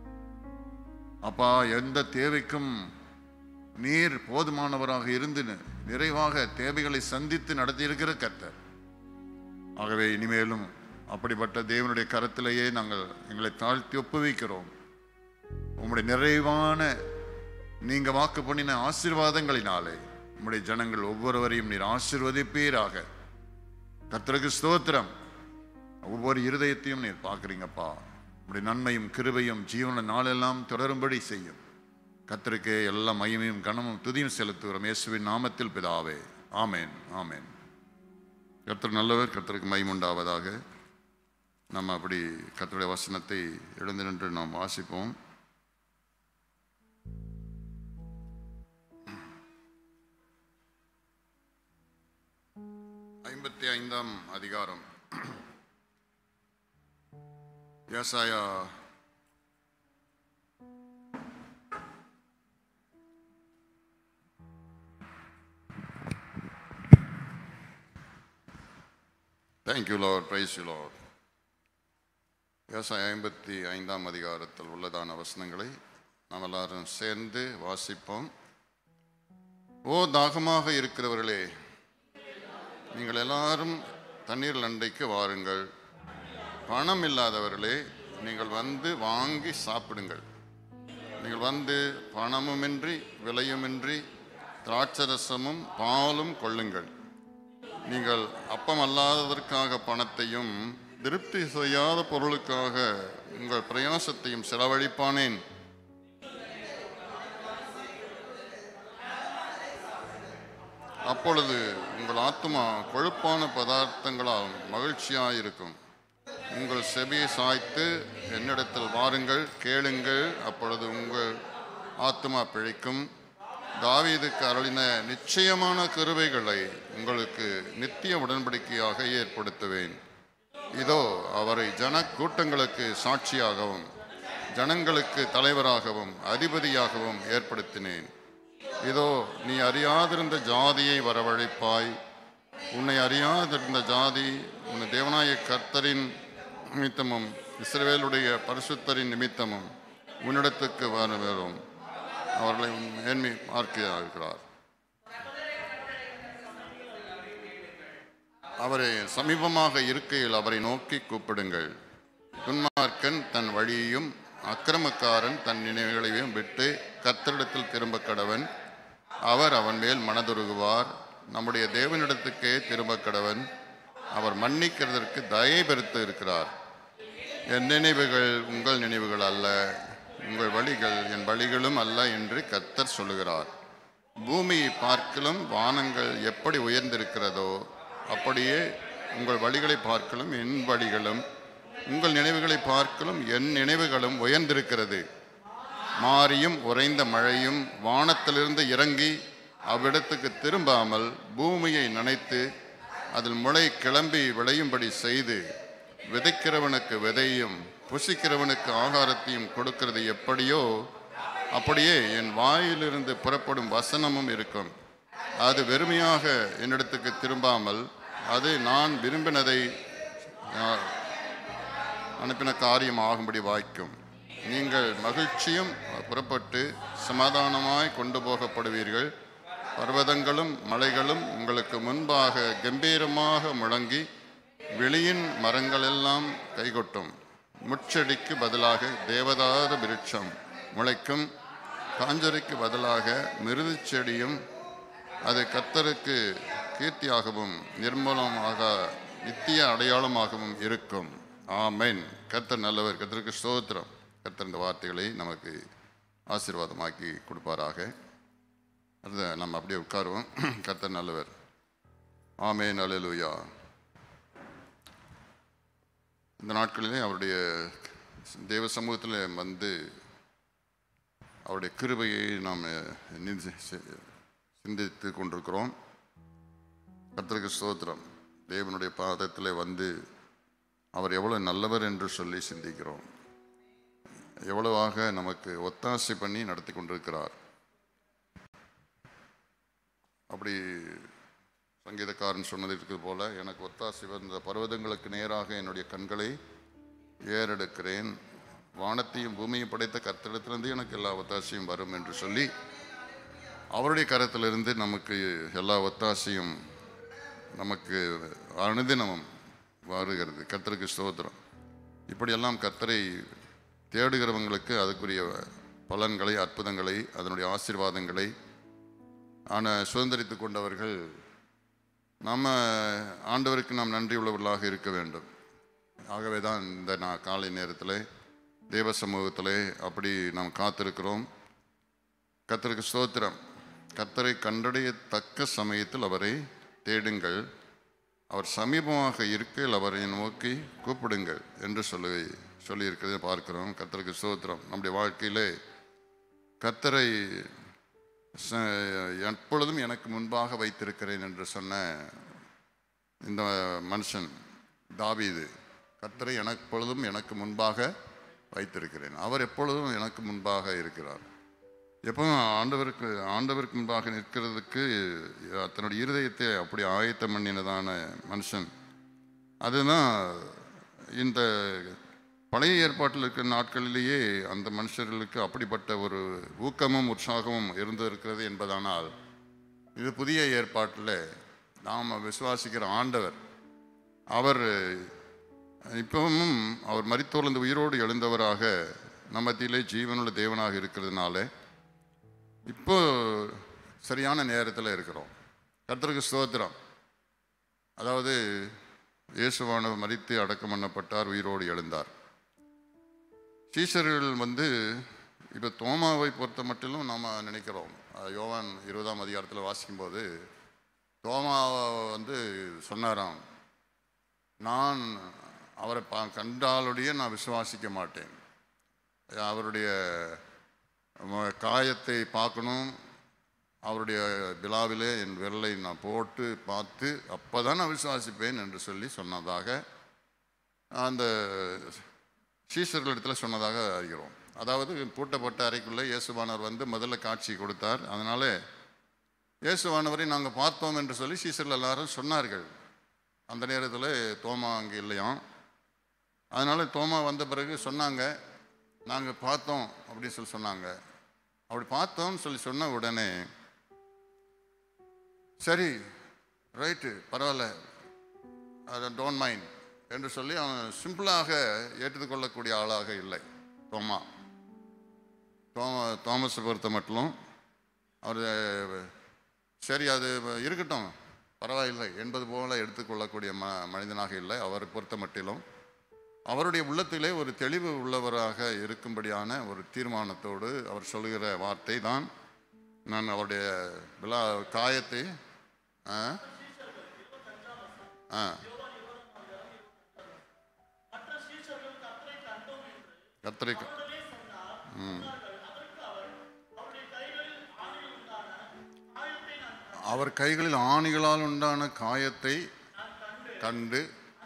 அப்பா, எந்த தேவைக்கும் நீர் போதுமானவராக இருந்து நிறைவாக தேவைகளை சந்தித்து நடத்தியிருக்கிற கர்த்தர். ஆகவே இனிமேலும் அப்படிப்பட்ட தேவனுடைய கரத்திலேயே நாங்கள் எங்களை தாழ்த்தி ஒப்புவிக்கிறோம். உம்முடைய நிறைவான நீங்க வாக்கு பண்ணின ஆசீர்வாதங்களினாலே உம்முடைய ஜனங்கள் ஒவ்வொருவரையும் நீர் ஆசீர்வதிப்பீராக. கர்த்தருக்கு ஸ்தோத்திரம். ஒவ்வொரு இருதயத்தையும் நீர் பார்க்குறீங்கப்பா. உம்முடைய நன்மையும் கிருபையும் ஜீவன நாளெல்லாம் தொடரும்படி செய்யும். கர்த்தருக்கு எல்லா மகிமையும் கனமும் துதியும் செலுத்துகிறோம் இயேசுவின் நாமத்தில் பிதாவே. ஆமேன், ஆமேன். கர்த்தர் நல்லவர். கர்த்தருக்கு மகிமை உண்டாவதாக. நம்ம அப்படி கர்த்தருடைய வசனத்தை எழுந்து நின்று நாம் வாசிப்போம். ஐந்தாம் அதிகாரம். ஏசாயா 55ஆம் அதிகாரத்தில் உள்ளதான வசனங்களை நாம் எல்லாரும் சேர்ந்து வாசிப்போம். ஓ தாகமாக இருக்கிறவர்களே, நீங்கள் எல்லாரும் தண்ணீர் அண்டைக்கு வாருங்கள். பணம் இல்லாதவர்களே, நீங்கள் வந்து வாங்கி சாப்பிடுங்கள். நீங்கள் வந்து பணமுமின்றி விலையுமின்றி திராட்சரசமும் பாலும் கொள்ளுங்கள். நீங்கள் அப்பம் அல்லாததற்காக பணத்தையும் திருப்தி செய்யாத பொருளுக்காக உங்கள் பிரயாசத்தையும் செலவழிப்பானேன். அப்பொழுது உங்கள் ஆத்துமா கொழுப்பான பதார்த்தங்களால் மகிழ்ச்சியாயிருக்கும். உங்கள் செவியை சாய்த்து என்னிடத்தில் வாருங்கள், கேளுங்கள், அப்பொழுது உங்கள் ஆத்துமா பிழைக்கும். தாவீதுக்கு அருளின நிச்சயமான கிருபைகளை உங்களுக்கு நித்திய உடன்படிக்கையாக ஏற்படுத்துவேன். இதோ அவரை ஜன கூட்டங்களுக்கு சாட்சியாகவும் ஜனங்களுக்கு தலைவராகவும் அதிபதியாகவும் ஏற்படுத்தினேன். இதோ நீ அறியாதிருந்த ஜாதியை வரவழைப்பாய். உன்னை அறியாதிருந்த ஜாதி உன் தேவனாய கர்த்தரின் நிமித்தமும் இஸ்ரவேலுடைய பரிசுத்தரின் நிமித்தமும் உன்னிடத்துக்கு வரும். அவர்களை மேன்மை பார்க்கிறார். அவரை சமீபமாக இருக்கையில் அவரை நோக்கி கூப்பிடுங்கள். துன்மார்க்கன் தன் வழியையும் அக்கிரமக்காரன் தன் நினைவுகளையும் விட்டு கர்த்தரிடத்தில் திரும்ப கடவன். அவர் அவன் மேல் மனதுருகுவார். நம்முடைய தேவனிடத்துக்கே திரும்ப கடவன். அவர் மன்னிக்கிறதற்கு தயை பெருத்து இருக்கிறார். என் நினைவுகள் உங்கள் நினைவுகள் அல்ல, உங்கள் வழிகள் என் வழிகளும் அல்ல என்று கர்த்தர் சொல்லுகிறார். பூமியை பார்க்கலும் வானங்கள் எப்படி உயர்ந்திருக்கிறதோ அப்படியே உங்கள் வழிகளை பார்க்கலும் என் வழிகளும் உங்கள் நினைவுகளை பார்க்கலும் என் நினைவுகளும் உயர்ந்திருக்கிறது. மாரியும் உறைந்த மழையும் வானத்திலிருந்து இறங்கி அவ்விடத்துக்கு திரும்பாமல் பூமியை நனைத்து அதில் முளை கிளம்பி விளையும்படி செய்து விதைக்கிறவனுக்கு விதையும் புசிக்கிறவனுக்கு ஆகாரத்தையும் கொடுக்கிறது எப்படியோ அப்படியே என் வாயிலிருந்து புறப்படும் வசனமும் இருக்கும். அது வெறுமையாக என்னிடத்துக்கு திரும்பாமல் அது நான் விரும்பினதை அனுப்பின காரியம் ஆகும்படி வாய்க்கும். நீங்கள் மகிழ்ச்சியும் புறப்பட்டு சமாதானமாய் கொண்டு போகப்படுவீர்கள். பர்வதங்களும் மலைகளும் உங்களுக்கு முன்பாக கம்பீரமாக முழங்கி வெளியின் மரங்களெல்லாம் கைகொட்டும். முட்செடிக்கு பதிலாக தேவதாரு விருட்சம் முளைக்கும். காஞ்சரிக்கு பதிலாக மிருது செடியும் அது கர்த்தருக்கு கீர்த்தியாகவும் நிர்மூலமாக நித்திய அடையாளமாகவும் இருக்கும். ஆமென். கர்த்தர் நல்லவர். கர்த்தருக்கு ஸ்தோத்திரம். கர்த்தர் இந்த வார்த்தைகளை நமக்கு ஆசீர்வாதமாக்கி கொடுப்பாராக. அதை நம்ம அப்படியே உட்காருவோம். கர்த்தர் நல்லவர். ஆமென். அல்லேலூயா. இந்த நாட்களிலே அவருடைய தேவ சமூகத்தில் வந்து அவருடைய கிருபையை நாம் சிந்தித்து கொண்டிருக்கிறோம். கர்த்தருக்கு ஸ்தோத்திரம். தேவனுடைய பாதத்தில் வந்து அவர் எவ்வளோ நல்லவர் என்று சொல்லி சிந்திக்கிறோம். எவ்வளவாக நமக்கு ஒத்தாசை பண்ணி நடத்தி கொண்டிருக்கிறார். அப்படி சங்கீதக்காரன் சொன்னதற்கு போல, எனக்கு ஒத்தாசை வந்த பர்வதங்களுக்கு நேராக என்னுடைய கண்களை ஏறெடுக்கிறேன். வானத்தையும் பூமியும் படைத்த கர்த்தரிடத்திலிருந்து எனக்கு எல்லா ஒத்தாசையும் வரும் என்று சொல்லி அவருடைய கரத்திலிருந்து நமக்கு எல்லா ஒத்தாசையும் நமக்கு அனுதினமும் வருகிறது. கர்த்தருக்கு ஸ்தோத்திரம். இப்படியெல்லாம் கர்த்தரை தேடுகிறவங்களுக்கு அதுக்குரிய பலன்களை, அற்புதங்களை, அதனுடைய ஆசீர்வாதங்களை சுதந்திரித்து கொண்டவர்கள் நம்ம ஆண்டவருக்கு நாம் நன்றி உள்ளவர்களாக இருக்க வேண்டும். ஆகவே தான் இந்த காலை நேரத்தில் தேவ சமூகத்தில் அப்படி நாம் காத்திருக்கிறோம். கர்த்தருக்கு ஸ்தோத்திரம். கர்த்தரை கண்டடையத்தக்க சமயத்தில் அவரை தேடுங்கள். அவர் சமீபமாக இருக்கையில் அவரை நோக்கி கூப்பிடுங்கள் என்று சொல்லியிருக்கிறதை பார்க்கிறோம். கர்த்தருக்கு ஸ்தோத்திரம். நம்முடைய வாழ்க்கையிலே கர்த்தரை எப்பொழுதும் எனக்கு முன்பாக வைத்திருக்கிறேன் என்று சொன்ன இந்த மனுஷன் தாவீது, கர்த்தரை எப்பொழுதும் எனக்கு முன்பாக வைத்திருக்கிறேன். அவர் எப்பொழுதும் எனக்கு முன்பாக இருக்கிறார். எப்பவும் ஆண்டவருக்கு முன்பாக நிற்கிறதுக்கு தன்னுடைய இருதயத்தை அப்படி ஆயத்தம் பண்ணினதான மனுஷன். அதுதான் இந்த பழைய ஏற்பாட்டில் இருக்கிற நாட்களிலேயே அந்த மனுஷர்களுக்கு அப்படிப்பட்ட ஒரு ஊக்கமும் உற்சாகமும் இருந்திருக்கிறது என்பதானால், இது புதிய ஏற்பாட்டில் நாம் விசுவாசிக்கிற ஆண்டவர் அவர் இப்பவும் அவர் மரித்தோர்ந்து உயிரோடு எழுந்தவராக நம்ம மத்தியிலே ஜீவனுள்ள தேவனாக இருக்கிறதுனால இப்போ சரியான நேரத்தில் இருக்கிறோம். கர்த்தருக்கு ஸ்தோத்திரம். அதாவது இயேசுவானவர் மரித்து அடக்கம் பண்ணப்பட்டார், உயிரோடு எழுந்தார். சீஷர்கள் இப்போ தோமாவை பொறுத்த மட்டிலும் நாம் நினைக்கிறோம். யோவான் 20ஆம் அதிகாரத்தில் வாசிக்கும்போது தோமாவை சொன்னாராம், நான் அவரை கண்டாலுடைய நான் விசுவாசிக்க மாட்டேன், அவருடைய காயத்தை பார்க்கணும், அவருடைய விழாவிலே என் விரலை நான் போட்டு பார்த்து அப்போ தான் நான் விசுவாசிப்பேன் என்று சொல்லி சொன்னதாக அந்த சீஷர்களிடத்தில் சொன்னதாக அறிகிறோம். அதாவது பூட்டப்பட்ட அறைக்குள்ளே இயேசுவானவர் முதல்ல காட்சி கொடுத்தார். அதனால் இயேசுவானவரை நாங்கள் பார்த்தோம் என்று சொல்லி சீஷர்கள் எல்லாரும் சொன்னார்கள். அந்த நேரத்தில் தோமா அங்கே இல்லையாம். அதனால் தோமா வந்த பிறகு சொன்னாங்க, நாங்கள் பார்த்தோம் அப்படின்னு சொல்லி சொன்னாங்க. அப்படி பார்த்தோம்னு சொல்லி சொன்ன உடனே சரி, ரைட்டு, பரவாயில்ல, அதை டோன்ட் மைண்ட் என்று சொல்லி அவன் சிம்பிளாக ஏற்றுக்கொள்ளக்கூடிய ஆளாக இல்லை தோமஸை பொறுத்த மட்டும். அவர் சரி அது இருக்கட்டும் பரவாயில்லை என்பது போல எடுத்துக்கொள்ளக்கூடிய மனிதனாக இல்லை. அவரை பொறுத்த மட்டிலும் அவருடைய உள்ளத்திலே ஒரு தெளிவு உள்ளவராக இருக்கும்படியான ஒரு தீர்மானத்தோடு அவர் சொல்லுகிற வார்த்தை தான், நான் அவருடைய காயத்தை கத்திரிக்காய் அவர் கைகளில் ஆணிகளால் உண்டான காயத்தை கண்டு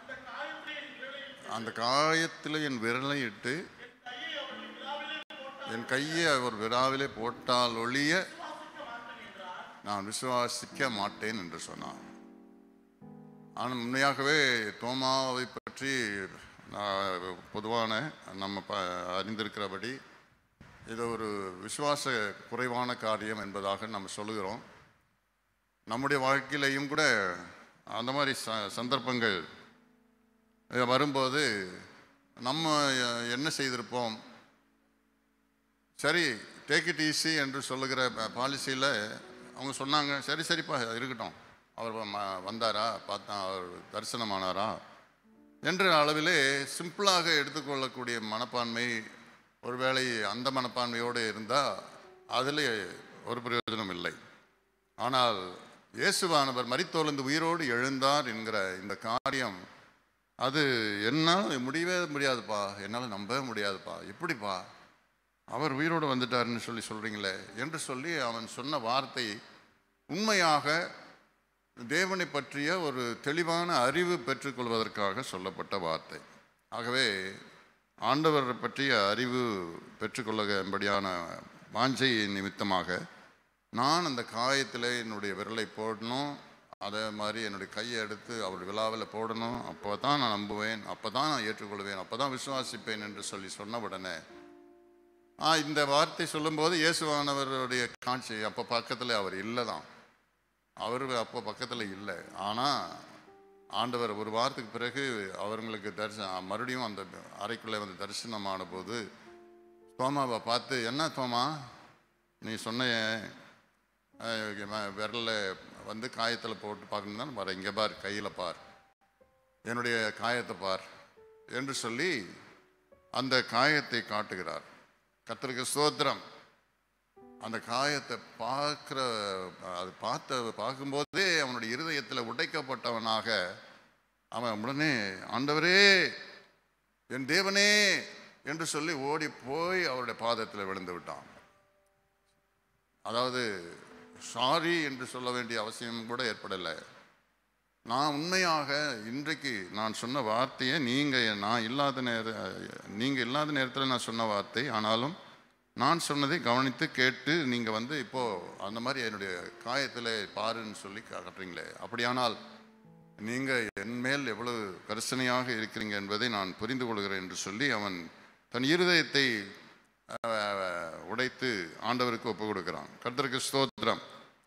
அந்த காயத்தில் என் விரலை இட்டு என் கையை அவர் விழாவிலே போட்டால் ஒழிய நான் விசுவாசிக்க மாட்டேன் என்று சொன்னார். ஆனால் உண்மையாகவே தோமாவை பற்றி பொதுவான நம்ம அறிந்திருக்கிறபடி இது ஒரு விசுவாச குறைவான காரியம் என்பதாக நம்ம சொல்லுகிறோம். நம்முடைய வாழ்க்கையிலையும் கூட அந்த மாதிரி சந்தர்ப்பங்கள் வரும்போது நம்ம என்ன செய்திருப்போம், சரி டேக் இட் ஈஸி என்று சொல்லுகிற பாலிசியில் அவங்க சொன்னாங்க, சரி சரிப்பா இருக்கட்டும், அவர் வந்தாரா, பார்த்தா அவர் தரிசனமானாரா என்ற அளவிலே சிம்பிளாக எடுத்துக்கொள்ளக்கூடிய மனப்பான்மை, ஒருவேளை அந்த மனப்பான்மையோடு இருந்தால் அதில் ஒரு பிரயோஜனம் இல்லை. ஆனால் இயேசுவானவர் மரித்தோர்ந்து உயிரோடு எழுந்தார் என்கிற இந்த காரியம், அது என்னால் முடியவே முடியாதுப்பா, என்னால் நம்பவே முடியாதுப்பா, எப்படிப்பா அவர் உயிரோடு வந்துட்டாருன்னு சொல்லி சொல்கிறீங்களே என்று சொல்லி அவன் சொன்ன வார்த்தை உண்மையாக தேவனை பற்றிய ஒரு தெளிவான அறிவு பெற்றுக்கொள்வதற்காக சொல்லப்பட்ட வார்த்தை. ஆகவே ஆண்டவரை பற்றிய அறிவு பெற்றுக்கொள்ளும்படியான வாஞ்சை நிமித்தமாக நான் அந்த காயத்தில் என்னுடைய விரலை போடணும், அதே மாதிரி என்னுடைய கையை எடுத்து அவர் விழாவில் போடணும், அப்போ தான் நான் நம்புவேன், அப்போ தான் நான் ஏற்றுக்கொள்வேன், அப்போ தான் விசுவாசிப்பேன் என்று சொல்லி சொன்ன உடனே இந்த வார்த்தை சொல்லும்போது இயேசுவானவருடைய காட்சி அப்போ பக்கத்தில் அவர் இல்லை தான், அவர் அப்போ பக்கத்தில் இல்லை. ஆனால் ஆண்டவர் ஒரு வாரத்துக்கு பிறகு அவர்களுக்கு மறுபடியும் அந்த அறைக்குள்ளே தரிசனமான போது தோமாவை பார்த்து, என்ன தோமா நீ சொன்ன விரலில் காயத்தில் போட்டு பார்க்கணுன்னா பாரு, இங்கே பார், கையில் பார், என்னுடைய காயத்தை பார் என்று சொல்லி அந்த காயத்தை காட்டுகிறார். கர்த்தருக்கு ஸ்தோத்திரம். அந்த காயத்தை பார்க்கும்போதே அவனுடைய இருதயத்தில் உடைக்கப்பட்டவனாக அவன் உடனே ஆண்டவரே என் தேவனே என்று சொல்லி ஓடி போய் அவருடைய பாதத்தில் விழுந்து விட்டான். அதாவது சாரி என்று சொல்ல வேண்டிய அவசியம் கூட ஏற்படலை. நான் உண்மையாக இன்றைக்கு நான் சொன்ன வார்த்தையை நீங்கள் இல்லாத நேரத்தில் நான் சொன்ன வார்த்தை, ஆனாலும் நான் சொன்னதை கவனித்து கேட்டு நீங்கள் இப்போது அந்த மாதிரி என்னுடைய காயத்தில் பாருன்னு சொல்லி காட்டுறீங்களே, அப்படியானால் நீங்கள் என் மேல் எவ்வளவு கரிசனையாக இருக்கிறீங்க என்பதை நான் புரிந்து கொள்கிறேன் என்று சொல்லி அவன் தன் இருதயத்தை உடைத்து ஆண்டவருக்கு ஒப்பு கொடுக்கிறான். கர்த்தருக்கு ஸ்தோத்திரம்.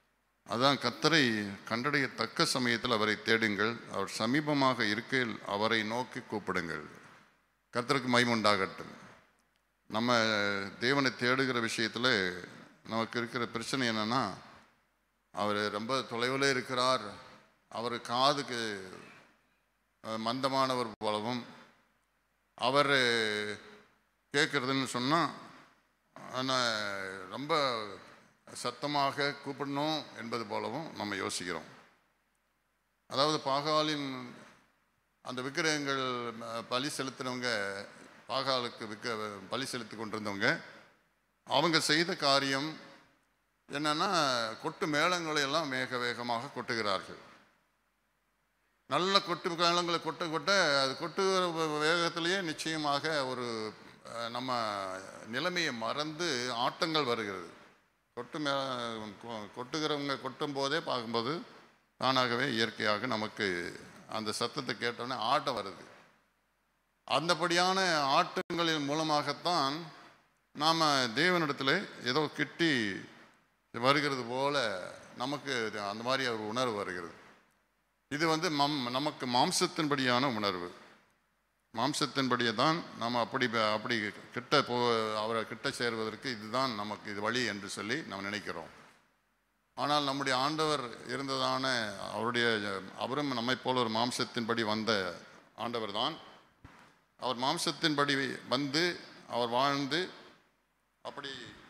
அதான் கர்த்தரை கண்டடையத்தக்க சமயத்தில் அவரை தேடுங்கள், அவர் சமீபமாக இருக்கையில் அவரை நோக்கி கூப்பிடுங்கள். கர்த்தருக்கு மகிமை உண்டாகட்டும். நம்ம தேவனை தேடுகிற விஷயத்தில் நமக்கு இருக்கிற பிரச்சனை என்னென்னா, அவர் ரொம்ப தொலைவில் இருக்கிறார், அவர் காதுக்கு மந்தமானவர் போலவும், அவர் கேட்குறதுன்னு சொன்னால் ஆனால் ரொம்ப சத்தமாக கூப்பிடணும் என்பது போலவும் நம்ம யோசிக்கிறோம். அதாவது பாகாலின் அந்த விக்கிரகங்கள் பலி செலுத்தினவங்க, பாகாலுக்கு பலி செலுத்தி கொண்டிருந்தவங்க, அவங்க செய்த காரியம் என்னன்னா, கொட்டு மேளங்களை எல்லாம் வேக வேகமாக கொட்டுகிறார்கள். நல்ல கொட்டு மேளங்களை கொட்ட கொட்ட அது கொட்டுகிற வேகத்திலேயே நிச்சயமாக ஒரு நம்ம நிலைமையை மறந்து ஆட்டங்கள் வருகிறது. கொட்டுகிறவங்க கொட்டும் போதே பார்க்கும்போது தானாகவே இயற்கையாக நமக்கு அந்த சத்தத்தை கேட்டோன்னே ஆட்டம் வருது. அந்தபடியான ஆட்டங்களின் மூலமாகத்தான் நாம் தேவனிடத்தில் ஏதோ கிட்டி வருகிறது போல நமக்கு அந்த மாதிரி ஒரு உணர்வு வருகிறது. இது நமக்கு மாம்சத்தின்படியான உணர்வு. மாம்சத்தின்படியே தான் நாம் அப்படி கிட்ட அவரை கிட்ட சேருவதற்கு இதுதான் நமக்கு இது வழி என்று சொல்லி நாம் நினைக்கிறோம். ஆனால் நம்முடைய ஆண்டவர் இருந்ததான அவரும் நம்மை போல ஒரு மாம்சத்தின்படி வந்த ஆண்டவர் தான். அவர் மாம்சத்தின்படி வந்து அவர் வாழ்ந்து அப்படி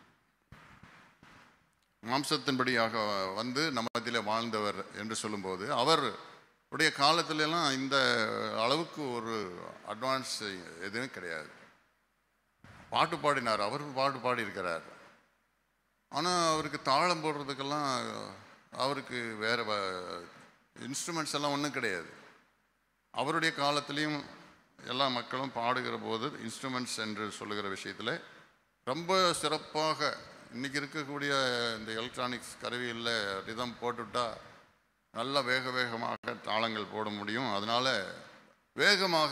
மாம்சத்தின்படியாக வந்து நம்மத்திலே வாழ்ந்தவர் என்று சொல்லும்போது, அவருடைய காலத்திலெல்லாம் இந்த அளவுக்கு ஒரு அட்வான்ஸ் எதுவும் கிடையாது. பாட்டு பாடினார், அவர் பாட்டு பாடியிருக்கிறார். ஆனால் அவருக்கு தாளம் போடுறதுக்கெல்லாம் அவருக்கு வேறு இன்ஸ்ட்ருமெண்ட்ஸ் எல்லாம் ஒன்றும் கிடையாது. அவருடைய காலத்திலையும் எல்லா மக்களும் பாடுகிற போது இன்ஸ்ட்ருமெண்ட்ஸ் என்று சொல்லுகிற விஷயத்தில் ரொம்ப சிறப்பாக, இன்றைக்கி இருக்கக்கூடிய இந்த எலக்ட்ரானிக்ஸ் கருவியில் ரிதம் போட்டுவிட்டா நல்லா வேகமாக தாளங்கள் போட முடியும். அதனால் வேகமாக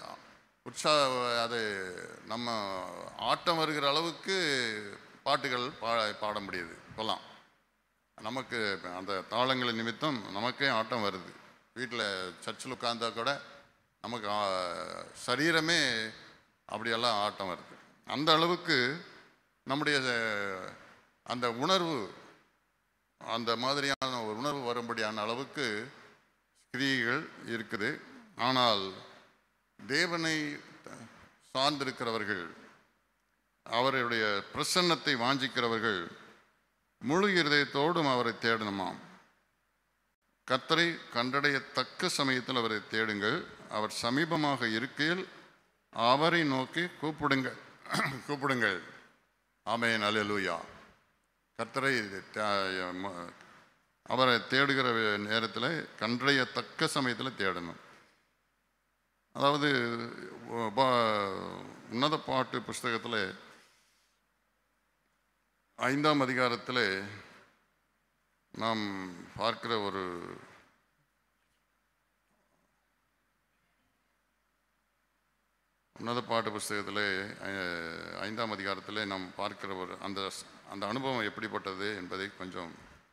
அது நம்ம ஆட்டம் வருகிற அளவுக்கு பாட்டுகள் பாட முடியுது. இப்போலாம் நமக்கு அந்த தாளங்களின் நிமித்தம் நமக்கே ஆட்டம் வருது. வீட்டில் சர்ச்சில் உட்கார்ந்தா கூட நமக்கு சரீரமே அப்படியெல்லாம் ஆட்டம் வருது. அந்த அளவுக்கு நம்முடைய அந்த உணர்வு, அந்த மாதிரியான ஒரு உணர்வு வரும்படியான அளவுக்கு கிரியைகள் இருக்குது. ஆனால் தேவனை சார்ந்திருக்கிறவர்கள், அவருடைய பிரசன்னத்தை வாஞ்சிக்கிறவர்கள் முழு இருதயத்தோடும் அவரை தேடணுமாம். கர்த்தரை கண்டடையத்தக்க சமயத்தில் அவரை தேடுங்கள், அவர் சமீபமாக இருக்கையில் அவரை நோக்கி கூப்பிடுங்கள். ஆமென், அல்லேலூயா. கர்த்தரை அவரை தேடுகிற நேரத்தில் கண்டடையத்தக்க சமயத்தில் தேடணும். அதாவது உன்னத பாட்டு புஸ்தகத்தில் 5ஆம் அதிகாரத்தில் நாம் பார்க்கிற ஒரு உன்னத பாட்டு புஸ்தகத்தில் 5ஆம் அதிகாரத்தில் நாம் பார்க்கிற ஒரு அந்த அனுபவம் எப்படிப்பட்டது என்பதை கொஞ்சம்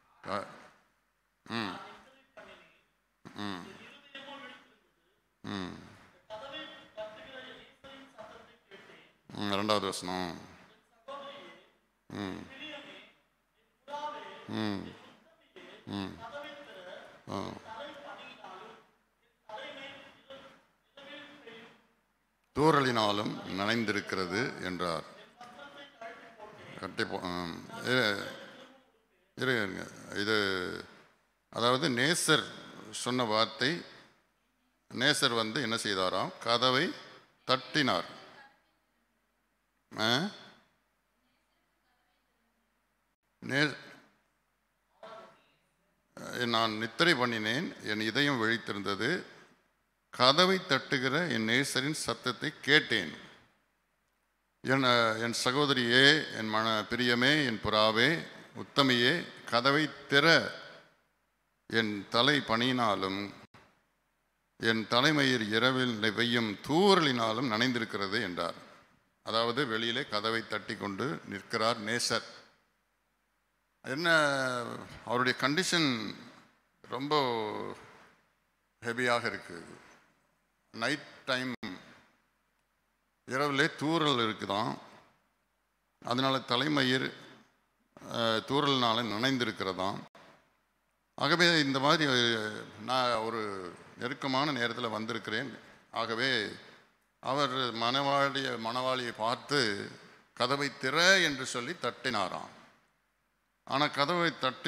2வது வசனம். தூறலினாலும் நனைந்திருக்கிறது என்றார். இது அதாவது நேசர் சொன்ன வார்த்தை. நேசர் என்ன செய்தாராம்? கதவை தட்டினார். நான் நித்திரை பண்ணினேன், என் இதயம் விழித்திருந்தது, கதவை தட்டுகிற என் நேசரின் சத்தத்தை கேட்டேன். என் சகோதரியே, என் பிரியமே, என் புறாவே, உத்தமியே, கதவை திற, என் தலை பனியினாலும் என் தலைமயிர் இரவில் பெய்யும் தூறலினாலும் நனைந்திருக்கிறது என்றார். அதாவது வெளியிலே கதவை தட்டி கொண்டு நிற்கிறார் நேசர். என்ன அவருடைய கண்டிஷன் ரொம்ப ஹெவியாக இருக்குது. நைட் டைம் இரவுலே தூறல் இருக்குதான், அதனால தலைமயிர் தூறல்னால நனைந்திருக்கிறதாம். ஆகவே இந்த மாதிரி நான் ஒரு நெருக்கமான நேரத்தில் வந்திருக்கிறேன். ஆகவே அவர் மணவாளியை பார்த்து கதவை திற என்று சொல்லி தட்டினாராம். ஆனால் கதவை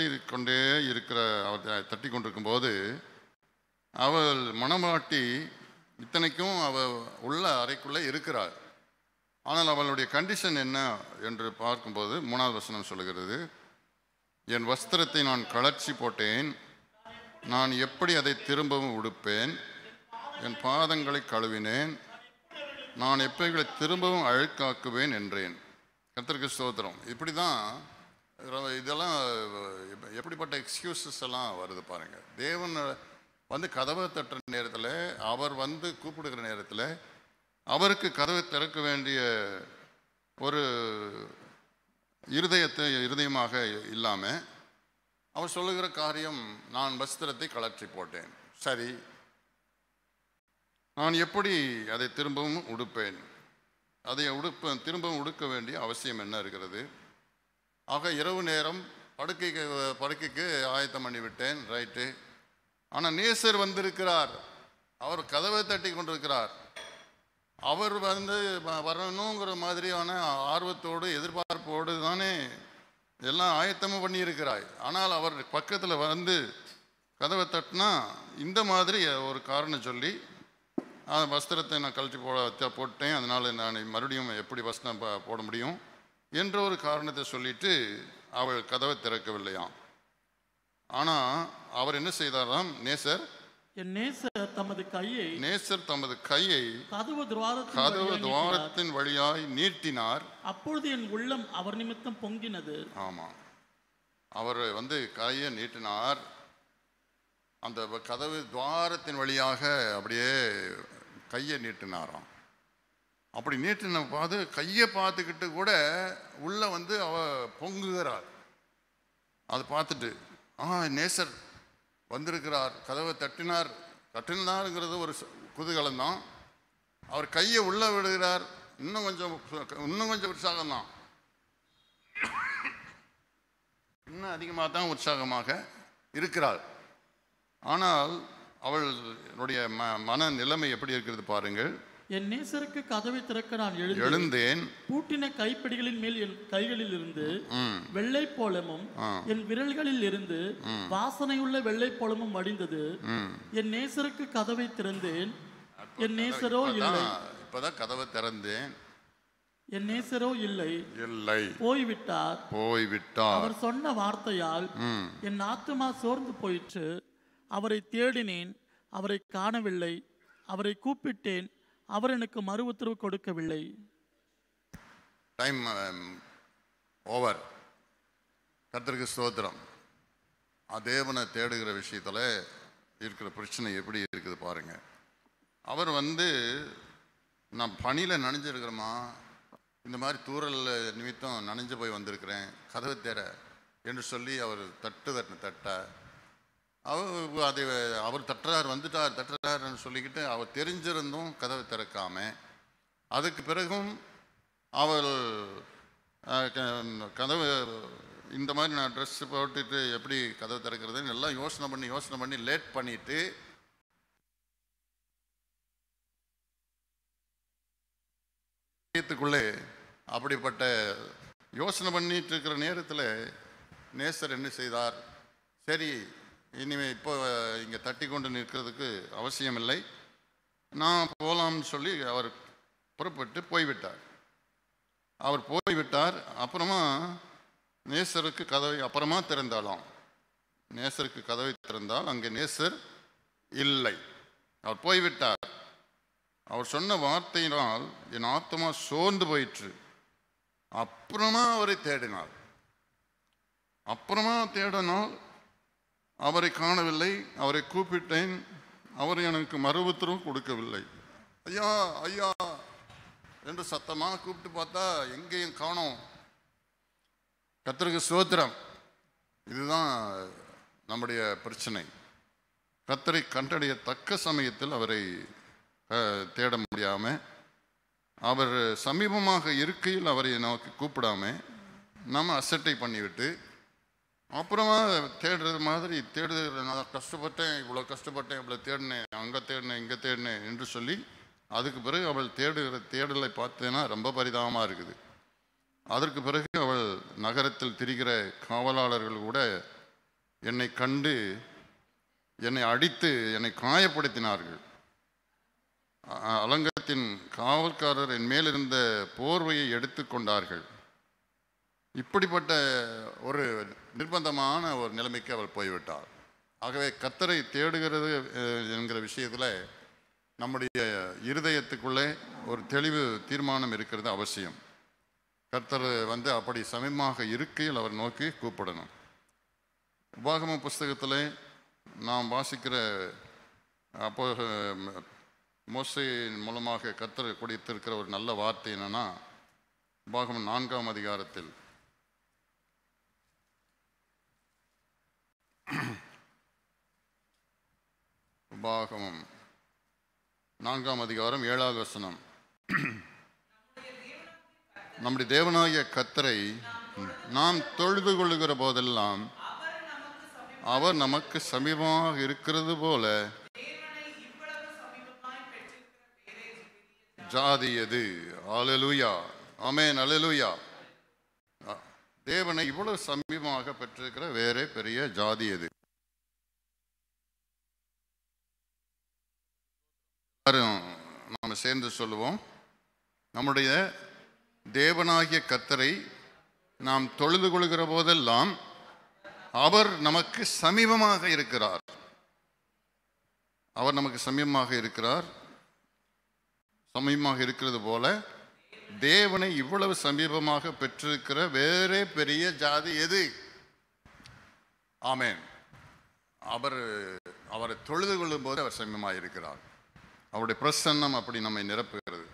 அவர் தட்டி கொண்டிருக்கும் போது அவள் மணவாட்டி இத்தனைக்கும் அவள் உள்ள அறைக்குள்ளே இருக்கிறாள். ஆனால் அவளுடைய கண்டிஷன் என்ன என்று பார்க்கும்போது 3வது வசனம் சொல்லுகிறது, என் வஸ்திரத்தை நான் கழற்றி போட்டேன், நான் எப்படி அதை திரும்பவும் உடுப்பேன், என் பாதங்களை கழுவினேன், நான் எப்பைகளை திரும்பவும் அழுக்காக்குவேன் என்றேன். கர்த்தருக்கு ஸ்தோத்திரம். இப்படி தான் இதெல்லாம் எப்படிப்பட்ட எக்ஸ்கியூசஸ் எல்லாம் வருது பாருங்கள். தேவன் வந்து கதவை தட்டுற நேரத்தில், அவர் வந்து கூப்பிடுகிற நேரத்தில் அவருக்கு கதவை திறக்க வேண்டிய ஒரு இருதயமாக இல்லாமல் அவர் சொல்லுகிற காரியம், நான் வஸ்திரத்தை கழற்றி போட்டேன், சரி நான் எப்படி அதை திரும்பவும் உடுப்பேன், அதை திரும்பவும் உடுக்க வேண்டிய அவசியம் என்ன இருக்கிறது? ஆக இரவு நேரம் படுக்கைக்கு ஆயத்தம் பண்ணி விட்டேன், ரைட்டு. ஆனால் நேசர் வந்திருக்கிறார், அவர் கதவை தட்டி கொண்டிருக்கிறார். அவர் வந்து வரணுங்கிற மாதிரியான ஆர்வத்தோடு எதிர்பார்ப்போடு தானே எல்லாம் ஆயத்தமும் பண்ணியிருக்கிறாய். ஆனால் அவர் பக்கத்தில் வந்து கதவை தட்டினா இந்த மாதிரி ஒரு காரணம் சொல்லி, வஸ்திரத்தை நான் கழட்டி போட்டேன், அதனால் நான் மறுபடியும் எப்படி வஸ்திரம் போட முடியும் என்ற ஒரு காரணத்தை சொல்லிட்டு அவள் கதவை திறக்கவில்லையாம். ஆனால் அவர் என்ன செய்தாராம், நேசர் தமது கையை கதவு துவாரத்தின் வழியாய் நீட்டினார். அப்பொழுது என் உள்ளம் அவர் நிமித்தம் பொங்கினது. ஆமா, அவர் வந்து கையை நீட்டினார், அந்த கதவு துவாரத்தின் வழியாக அப்படியே கையை நீட்டினாராம். அப்படி நீட்டின கையை பார்த்துக்கிட்டு கூட உள்ள வந்து அவ பொங்குகிறார். அதை பார்த்துட்டு நேசர் வந்திருக்கிறார், கதவை தட்டினாருங்கிறது ஒரு குதூகலம்தான். அவர் கையை உள்ள விடுகிறார், இன்னும் கொஞ்சம் உற்சாகம்தான், இன்னும் அதிகமாக தான் உற்சாகமாக இருக்கிறார். ஆனால் அவளுடைய மன நிலைமை எப்படி இருக்கிறது பாருங்கள். என் நேசருக்கு கதவை திறக்க நான் எழுந்தேன், பூட்டின கைப்பிடிகளின் மேல் என் கைகளில் இருந்து வெள்ளை போலமும் என் விரல்களில் இருந்து வாசனையுள்ள வெள்ளை போலமும் வடிந்தது. என் நேசருக்கு கதவை திறந்தேன், என் நேசரோ இல்லை. இப்பதான் கதவை திறந்தேன், என் நேசரோ இல்லை, போய்விட்டார். அவர் சொன்ன வார்த்தையால் என் ஆத்துமா சோர்ந்து போயிற்று. அவரை தேடினேன், அவரை காணவில்லை. அவரை கூப்பிட்டேன், அவர் எனக்கு மறு உத்தரவு கொடுக்கவில்லை. Time over. கர்த்தருக்கு ஸ்தோத்திரம். தேவனை தேடுகிற விஷயத்தில் இருக்கிற பிரச்சனை எப்படி இருக்குது பாருங்க. அவர் வந்து நான் பனியில் நனைஞ்சிருக்கிறோமா, இந்த மாதிரி தூரல் நிமித்தம் நனைஞ்சு போய் வந்திருக்கிறேன், கதவை தேர என்று சொல்லி அவர் தட்ட அவர் தட்டுறாருன்னு சொல்லிக்கிட்டு அவர் தெரிஞ்சிருந்தும் கதவை திறக்காம, அதுக்கு பிறகும் அவர் கதவு இந்த மாதிரி நான் ட்ரெஸ் போட்டுட்டு எப்படி கதவை திறக்கிறதுன்னு எல்லாம் யோசனை பண்ணி லேட் பண்ணிட்டு அப்படிப்பட்ட யோசனை பண்ணிட்டு இருக்கிற நேரத்தில் நேசர் என்ன செய்தார், சரி இனிமேல் இப்போ இங்கே தட்டி கொண்டு நிற்கிறதுக்கு அவசியம் இல்லை, நான் போகலாம்னு சொல்லி அவர் புறப்பட்டு போய்விட்டார். அப்புறமா நேசருக்கு கதவை அப்புறமா திறந்தாலும், நேசருக்கு கதவை திறந்தால் அங்கே நேசர் இல்லை, அவர் போய்விட்டார். அவர் சொன்ன வார்த்தையினால் என் ஆத்மா சோர்ந்து போயிற்று. அப்புறமா அவரை தேடினார். அவரை காணவில்லை. அவரை கூப்பிட்டேன், அவர் எனக்கு மறு உத்தரவு கொடுக்கவில்லை. ஐயா ஐயா என்று சத்தமாக கூப்பிட்டு பார்த்தா எங்கேயும் காணோம். கர்த்தருக்கு ஸ்தோத்திரம். இதுதான் நம்முடைய பிரச்சனை. கர்த்தரை கண்டடைய தக்க சமயத்தில் அவரை தேட முடியாமல், அவர் சமீபமாக இருக்கையில் அவரை நோக்கி கூப்பிடாம நம்ம அசட்டை பண்ணிவிட்டு அப்புறமா தேடுறது மாதிரி நான் கஷ்டப்பட்டேன், இவ்வளோ கஷ்டப்பட்டேன், இவ்வளோ தேடினேன், அங்கே தேடினேன், இங்கே தேடினேன் என்று சொல்லி அதுக்கு பிறகு அவள் தேடுகிற தேடலை பார்த்தேன்னா ரொம்ப பரிதாபமாக இருக்குது. அதற்கு பிறகு அவள் நகரத்தில் திரிகிற காவலாளர்கள் கூட என்னை கண்டு என்னை அடித்து என்னை காயப்படுத்தினார்கள். அலங்கத்தின் காவல்காரர் என் மேலிருந்த போர்வையை எடுத்து கொண்டார்கள். இப்படிப்பட்ட ஒரு நிர்பந்தமான ஒரு நிலைமைக்கு அவள் போய்விட்டாள். ஆகவே கர்த்தரை தேடுகிறது என்கிற விஷயத்தில் நம்முடைய இருதயத்துக்குள்ளே ஒரு தெளிவு தீர்மானம் இருக்கிறது அவசியம். கர்த்தர் அப்படி சமயமாக இருக்கையில் அவர் நோக்கி கூப்பிடணும். உபாகம புஸ்தகத்தில் நாம் வாசிக்கிற அப்போ மோசேயின் மூலமாக கர்த்தர் கொடுத்திருக்கிற ஒரு நல்ல வார்த்தை என்னன்னா, உபாகமம் 4ஆம் அதிகாரத்தில் உபாகமம் 4ஆம் அதிகாரம் 7வது வசனம், நம்முடைய தேவனாகிய கர்த்தரை நாம் தொழுது கொள்ளுகிற போதெல்லாம் அவர் நமக்கு சமீபமாக இருக்கிறது போல ஜாதி எது? அல்லேலூயா, ஆமென், அல்லேலூயா. தேவனை இவ்வளவு சமீபமாக பெற்றிருக்கிற வேறே பெரிய ஜாதி எது? நாம் சேர்ந்து சொல்லுவோம், நம்முடைய தேவனாகிய கர்த்தரை நாம் தொழுது கொள்கிற போதெல்லாம் அவர் நமக்கு சமீபமாக இருக்கிறார். அவர் நமக்கு சமீபமாக இருக்கிறார். சமீபமாக இருக்கிறது போல தேவனை இவ்வளவு சமீபமாக பெற்றிருக்கிற வேறே பெரிய ஜாதி எது? ஆமென். அவரை தொழுது கொள்ளும் போது அவர் சமீபமாக இருக்கிறார். அவருடைய பிரசன்னம் அப்படி நம்மை நிரப்புகிறது.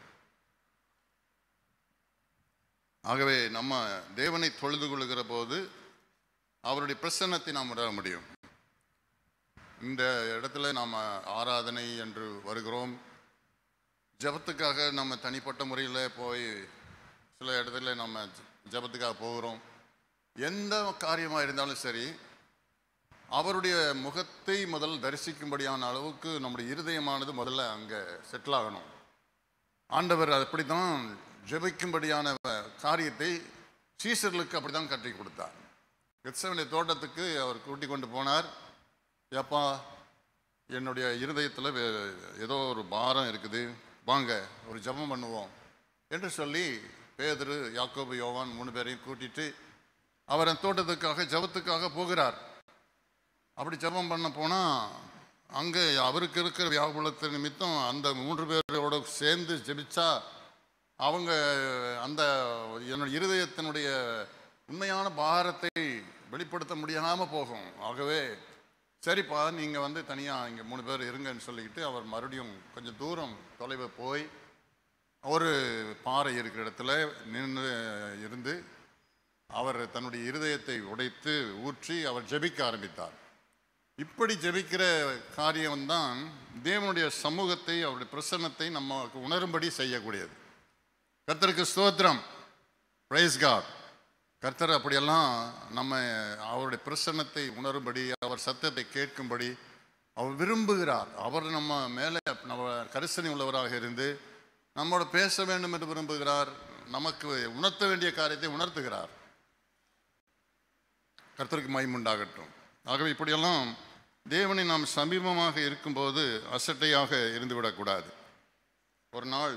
ஆகவே நம்ம தேவனை தொழுது கொள்ளுகிற போது அவருடைய பிரசன்னத்தை நாம் உணர முடியும். இந்த இடத்துல நாம் ஆராதனை என்று வருகிறோம். ஜபத்துக்காக நம்ம தனிப்பட்ட முறையில் போய் சில இடத்துல நம்ம ஜபத்துக்காக போகிறோம். எந்த காரியமாக இருந்தாலும் சரி, அவருடைய முகத்தை முதல் தரிசிக்கும்படியான அளவுக்கு நம்முடைய இருதயமானது முதல்ல அங்கே செட்டில் ஆகணும். ஆண்டவர் அப்படி தான் ஜெபிக்கும்படியான காரியத்தை சீசர்களுக்கு அப்படி தான் கட்டி கொடுத்தார். கெத்செமனே தோட்டத்துக்கு அவர் கூட்டி கொண்டு போனார். ஏப்பா, என்னுடைய இருதயத்தில் ஏதோ ஒரு பாரம் இருக்குது, வாங்க ஒரு ஜெபம் பண்ணுவோம் என்று சொல்லி பேதுரு, யாக்கோபு, யோவான் 3 பேரையும் கூட்டிட்டு அவர் அந்த தோட்டத்துக்காக ஜெபத்துக்காக போகிறார். அப்படி ஜெபம் பண்ண போனால் அங்கே அவருக்கு இருக்கிற வியாகுலத்தின் நிமித்தம் அந்த 3 பேரோட சேர்ந்து ஜெபிச்சா அவங்க அந்த என்னுடைய இருதயத்தினுடைய உண்மையான பாரத்தை வெளிப்படுத்த முடியாமல் போகும். ஆகவே சரிப்பா, நீங்கள் தனியாக இங்கே 3 பேர் இருங்கன்னு சொல்லிக்கிட்டு அவர் மறுபடியும் கொஞ்சம் தூரம் தொலைவை போய் ஒரு பாறை இருக்கிற இடத்துல நின்று இருந்து அவர் தன்னுடைய இருதயத்தை உடைத்து ஊற்றி அவர் ஜெபிக்க ஆரம்பித்தார். இப்படி ஜெபிக்கிற காரியம்தான் தேவனுடைய சமூகத்தை, அவருடைய பிரசன்னத்தை நமக்கு உணரும்படி செய்யக்கூடியது. கர்த்தருக்கு ஸ்தோத்திரம், பிரைஸ் காட். கர்த்தர் அப்படியெல்லாம் நம்ம அவருடைய பிரசன்னத்தை உணரும்படி, அவர் சத்தத்தை கேட்கும்படி அவர் விரும்புகிறார். அவர் நம்ம மேலே நம்ம கரிசனை உள்ளவராக இருந்து நம்மோட பேச வேண்டும் என்று விரும்புகிறார். நமக்கு உணர்த்த வேண்டிய காரியத்தை உணர்த்துகிறார். கர்த்தருக்கு மகிமை உண்டாகட்டும். ஆகவே இப்படியெல்லாம் தேவனை நாம் சமீபமாக இருக்கும்போது அசட்டையாக இருந்துவிடக்கூடாது. ஒரு நாள்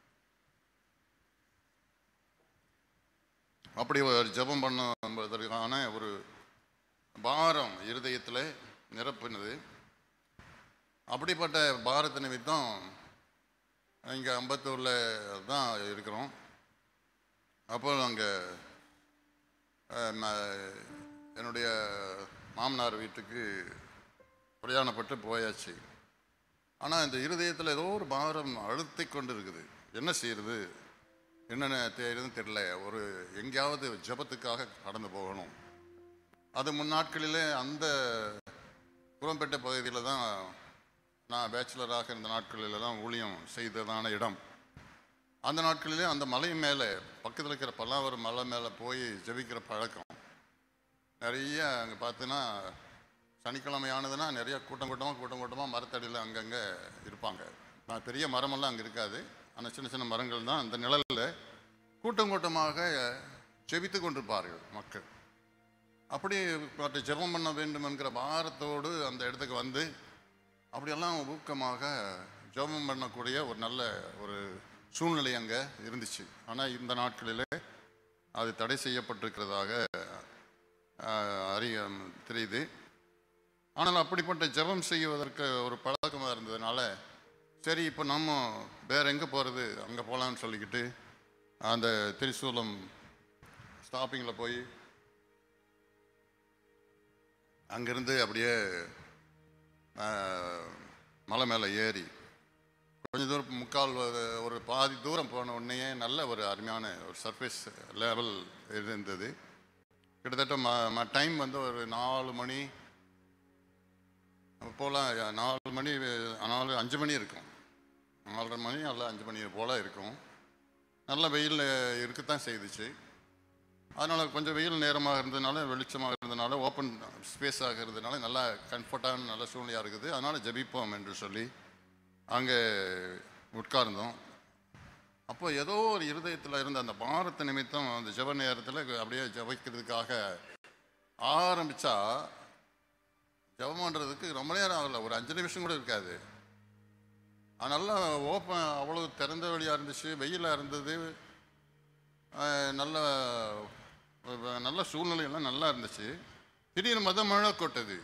அப்படி ஒரு ஜெபம் பண்ணுவதற்கான ஒரு பாரம் இருதயத்தில் நிரப்பினது. அப்படிப்பட்ட பாரத்தை நிமித்தம் இங்கே அம்பத்தூரில் தான் இருக்கிறோம். அப்போ அங்கே என்னுடைய மாமனார் வீட்டுக்கு பிரயாணப்பட்டு போயாச்சு. ஆனால் இந்த இருதயத்தில் ஏதோ ஒரு பாரம் அழுத்தி கொண்டு இருக்குது. என்ன செய்யறது, என்னென்ன செய்யறதுன்னு தெரியல. ஒரு எங்கேயாவது ஜபத்துக்காக கடந்து போகணும் அது முன்னாட்களிலே அந்த குரம்பேட்டை பகுதியில் தான் நான் பேச்சுலராக இருந்த நாட்களில் தான் ஊழியம் செய்ததான இடம். அந்த நாட்களிலே அந்த மலை மேலே பக்கத்தில் இருக்கிற பல்லாவரம் மலை மேலே போய் ஜெபிக்கிற பழக்கம் நிறைய. அங்கே பார்த்தீங்கன்னா சனிக்கிழமையானதுன்னா நிறைய கூட்டமாக மரத்தடியில் அங்கங்கே இருப்பாங்க. பெரிய மரமெல்லாம் அங்கே இருக்காது, ஆனால் சின்ன சின்ன மரங்கள் தான். அந்த நிழலில் கூட்டமாக ஜெபித்து கொண்டிருப்பார்கள் மக்கள். அப்படி மற்ற ஜெபம் பண்ண வேண்டும் என்கிற பாரத்தோடு அந்த இடத்துக்கு வந்து அப்படியெல்லாம் ஊக்கமாக ஜெபம் பண்ணக்கூடிய ஒரு நல்ல ஒரு சூழ்நிலை அங்கே இருந்துச்சு. ஆனால் இந்த நாட்களில் அது தடை செய்யப்பட்டிருக்கிறதாக தெரியுது. ஆனால் அப்படிப்பட்ட ஜெபம் செய்வதற்கு ஒரு பழக்கமாக இருந்ததுனால சரி இப்போ நம்ம வேற எங்கே போகிறது, அங்கே போகலான்னு சொல்லிக்கிட்டு அந்த திரிசூலம் ஸ்டாப்பிங்கில் போய் அங்கேருந்து அப்படியே மலை மேலே ஏறி கொஞ்சம் தூரம் ஒரு பாதி தூரம் போன உடனே நல்ல ஒரு அருமையான ஒரு சர்ஃபேஸ் லெவல் இருந்தது. கிட்டத்தட்ட டைம் வந்து ஒரு 4 மணி போல், 4 மணி 5 மணி இருக்கும், 4:30 மணி அல்ல 5 மணி போல் இருக்கும். நல்ல வெயில் இருக்கத்தான் செய்துச்சு. அதனால் கொஞ்சம் வெயில் நேரமாக இருந்ததுனால, வெளிச்சமாக இருந்ததுனால, ஓப்பன் ஸ்பேஸாக இருந்ததுனால நல்லா கம்ஃபர்டான நல்ல சூழ்நிலையாக இருக்குது. அதனால் ஜெபிப்போம் என்று சொல்லி அங்கே உட்கார்ந்தோம். அப்போ ஏதோ ஒரு இருதயத்தில் இருந்த அந்த பாரத்த நிமித்தம் அந்த ஜெப நேரத்தில் அப்படியே ஜெபிக்கிறதுக்காக ஆரம்பித்தா ஜெபம் பண்ணுறதுக்கு ரொம்ப நேரம் ஆகலை, ஒரு 5 நிமிஷம் கூட இருக்காது. நல்லா ஓப்பன், அவ்வளோ திறந்த வழியாக இருந்துச்சு, வெயிலாக இருந்தது, நல்ல சூழ்நிலையெல்லாம் நல்லா இருந்துச்சு. திடீர்னு மழை கொட்டது.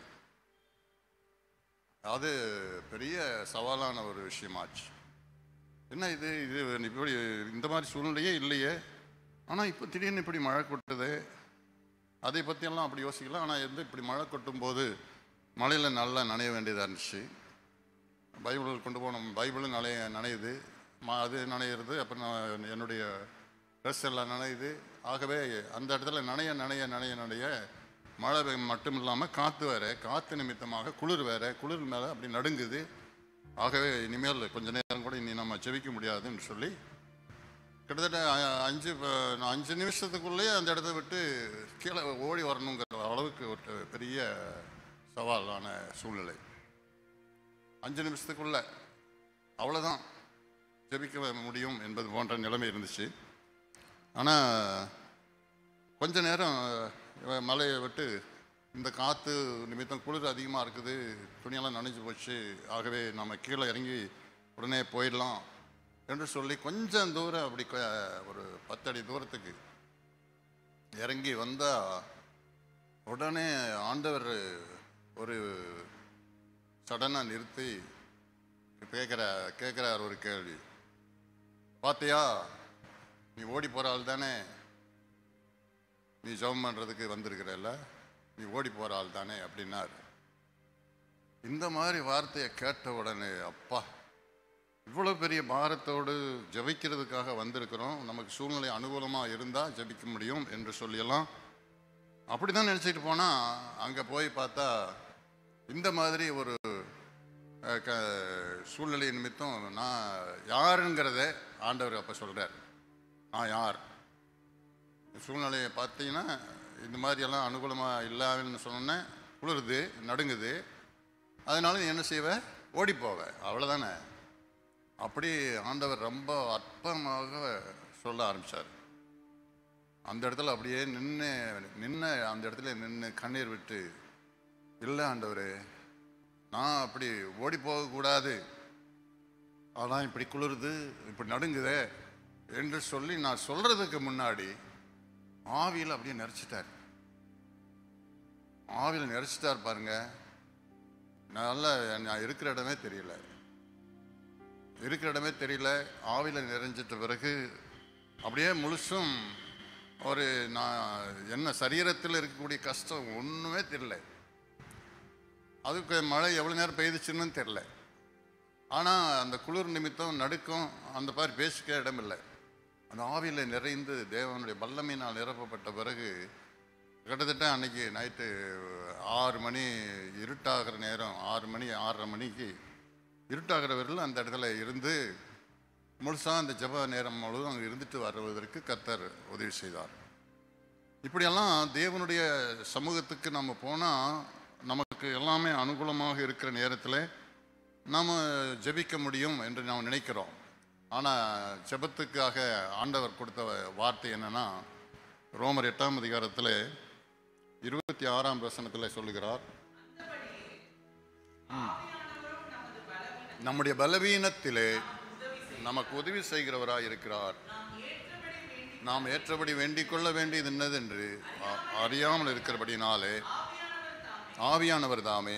அது பெரிய சவாலான ஒரு விஷயமாச்சு. என்ன இது இப்படி இந்த மாதிரி சூழ்நிலையே இல்லையே, ஆனால் இப்போ திடீர்னு இப்படி மழை கொட்டுது. அதை பற்றியெல்லாம் அப்படி யோசிக்கலாம். ஆனால் இப்படி மழை கொட்டும்போது மழையில் நல்லா நனைய வேண்டியதாக இருந்துச்சு. பைபிள் கொண்டு போனோம், பைபிளும் நனையுது, அது நனையிறது. அப்புறம் நான் என்னுடைய ட்ரெஸ் எல்லாம் நனையுது. ஆகவே அந்த இடத்துல நனைய மழை மட்டும் இல்லாமல் காற்று வேறு, காற்று நிமித்தமாக குளிர் வேறு, குளிர் மேலே அப்படி நடுங்குது. ஆகவே இனிமேல் கொஞ்ச நேரம் கூட இனி நம்ம ஜெபிக்க முடியாதுன்னு சொல்லி கிட்டத்தட்ட 5 நிமிஷத்துக்குள்ளேயே அந்த இடத்த விட்டு கீழே ஓடி வரணுங்கிற அளவுக்கு ஒரு பெரிய சவாலான சூழ்நிலை. 5 நிமிஷத்துக்குள்ள அவ்வளோதான் ஜெபிக்க முடியும் என்பது போன்ற நிலைமை இருந்துச்சு. ஆனால் கொஞ்ச நேரம் மலையை விட்டு இந்த காற்று நிமித்தம் குளிர் அதிகமாக இருக்குது, துணியெல்லாம் நனைஞ்சு போச்சு, ஆகவே நம்ம கீழே இறங்கி உடனே போயிடலாம் என்று சொல்லி கொஞ்சம் தூரம் அப்படி ஒரு 10 அடி தூரத்துக்கு இறங்கி வந்தால் உடனே ஆண்டவர் ஒரு சடனாக நிறுத்தி கேட்குறார் ஒரு கேள்வி. பார்த்தியா, நீ ஓடி போகிற ஆள் தானே, நீ ஜெபம் பண்ணுறதுக்கு வந்திருக்கிறல்ல, நீ ஓடி போகிற ஆள் தானே அப்படின்னார். இந்த மாதிரி வார்த்தையை கேட்ட உடனே அப்பா, இவ்வளோ பெரிய பாரத்தோடு ஜெபிக்கிறதுக்காக வந்திருக்கிறோம், நமக்கு சூழ்நிலை அனுகூலமாக இருந்தால் ஜெபிக்க முடியும் என்று சொல்லியெல்லாம் அப்படி தான் நினச்சிட்டு போனால் அங்கே போய் பார்த்தா இந்த மாதிரி ஒரு சூழ்நிலை நிமித்தம் நான் யாருங்கிறத ஆண்டவர் அப்போ சொல்கிறார். நான் யார், சூழ்நிலையை பார்த்தீங்கன்னா இந்த மாதிரியெல்லாம் அனுகூலமாக இல்லாமல் சொன்னோன்னே குளிருது, நடுங்குது, அதனால நீ என்ன செய்வ, ஓடி போவ, அவ்வளோதானே. அப்படி ஆண்டவர் ரொம்ப அற்பமாக சொல்ல ஆரம்பித்தார். அந்த இடத்துல அப்படியே நின்று அந்த இடத்துல நின்று கண்ணீர் விட்டு, இல்லை ஆண்டவர், நான் அப்படி ஓடி போகக்கூடாது, ஆனால் இப்படி குளிருது, இப்படி நடுங்குதே என்று சொல்லி நான் சொல்கிறதுக்கு முன்னாடி ஆவியில் அப்படியே நிறைச்சிட்டார் பாருங்க. நல்லா நான் இருக்கிற இடமே தெரியல. ஆவியில் நிறைஞ்சிட்ட பிறகு அப்படியே முழுசும் ஒரு நான் என்ன சரீரத்தில் இருக்கக்கூடிய கஷ்டம் ஒன்றுமே தெரியல. அதுக்கு மழை எவ்வளோ நேரம் பெய்துச்சுன்னு தெரியல. ஆனால் அந்த குளிர் நிமித்தம் நடுக்கம் அந்த மாதிரி பேசிக்க இடமில்லை. அந்த ஆவியில் நிறைந்து தேவனுடைய வல்லமையினால் நிரப்பப்பட்ட பிறகு கிட்டத்தட்ட அன்னைக்கு நைட்டு 6 மணி இருட்டாகிற நேரம், 6 மணி 6:30 மணிக்கு இருட்டாகிற வரையில் அந்த இடத்துல இருந்து முழுசாக அந்த ஜெப நேரம் முழுவதும் அங்கே இருந்துட்டு வருவதற்கு கர்த்தர் உதவி செய்தார். இப்படியெல்லாம் தேவனுடைய சமூகத்துக்கு நம்ம போனால் நமக்கு எல்லாமே அனுகூலமாக இருக்கிற நேரத்தில் நாம் ஜெபிக்க முடியும் என்று நாம் நினைக்கிறோம். ஆனால் ஜெபத்துக்காக ஆண்டவர் கொடுத்த வார்த்தை என்னன்னா, ரோமர் 8ஆம் அதிகாரத்தில் 26ஆம் வசனத்தில் சொல்லுகிறார், நம்முடைய பலவீனத்திலே நமக்கு உதவி செய்கிறவராய் இருக்கிறார். நாம் ஏற்றபடி வேண்டிக் கொள்ள வேண்டியது என்னதென்று அறியாமல் இருக்கிறபடினாலே ஆவியானவர் தாமே.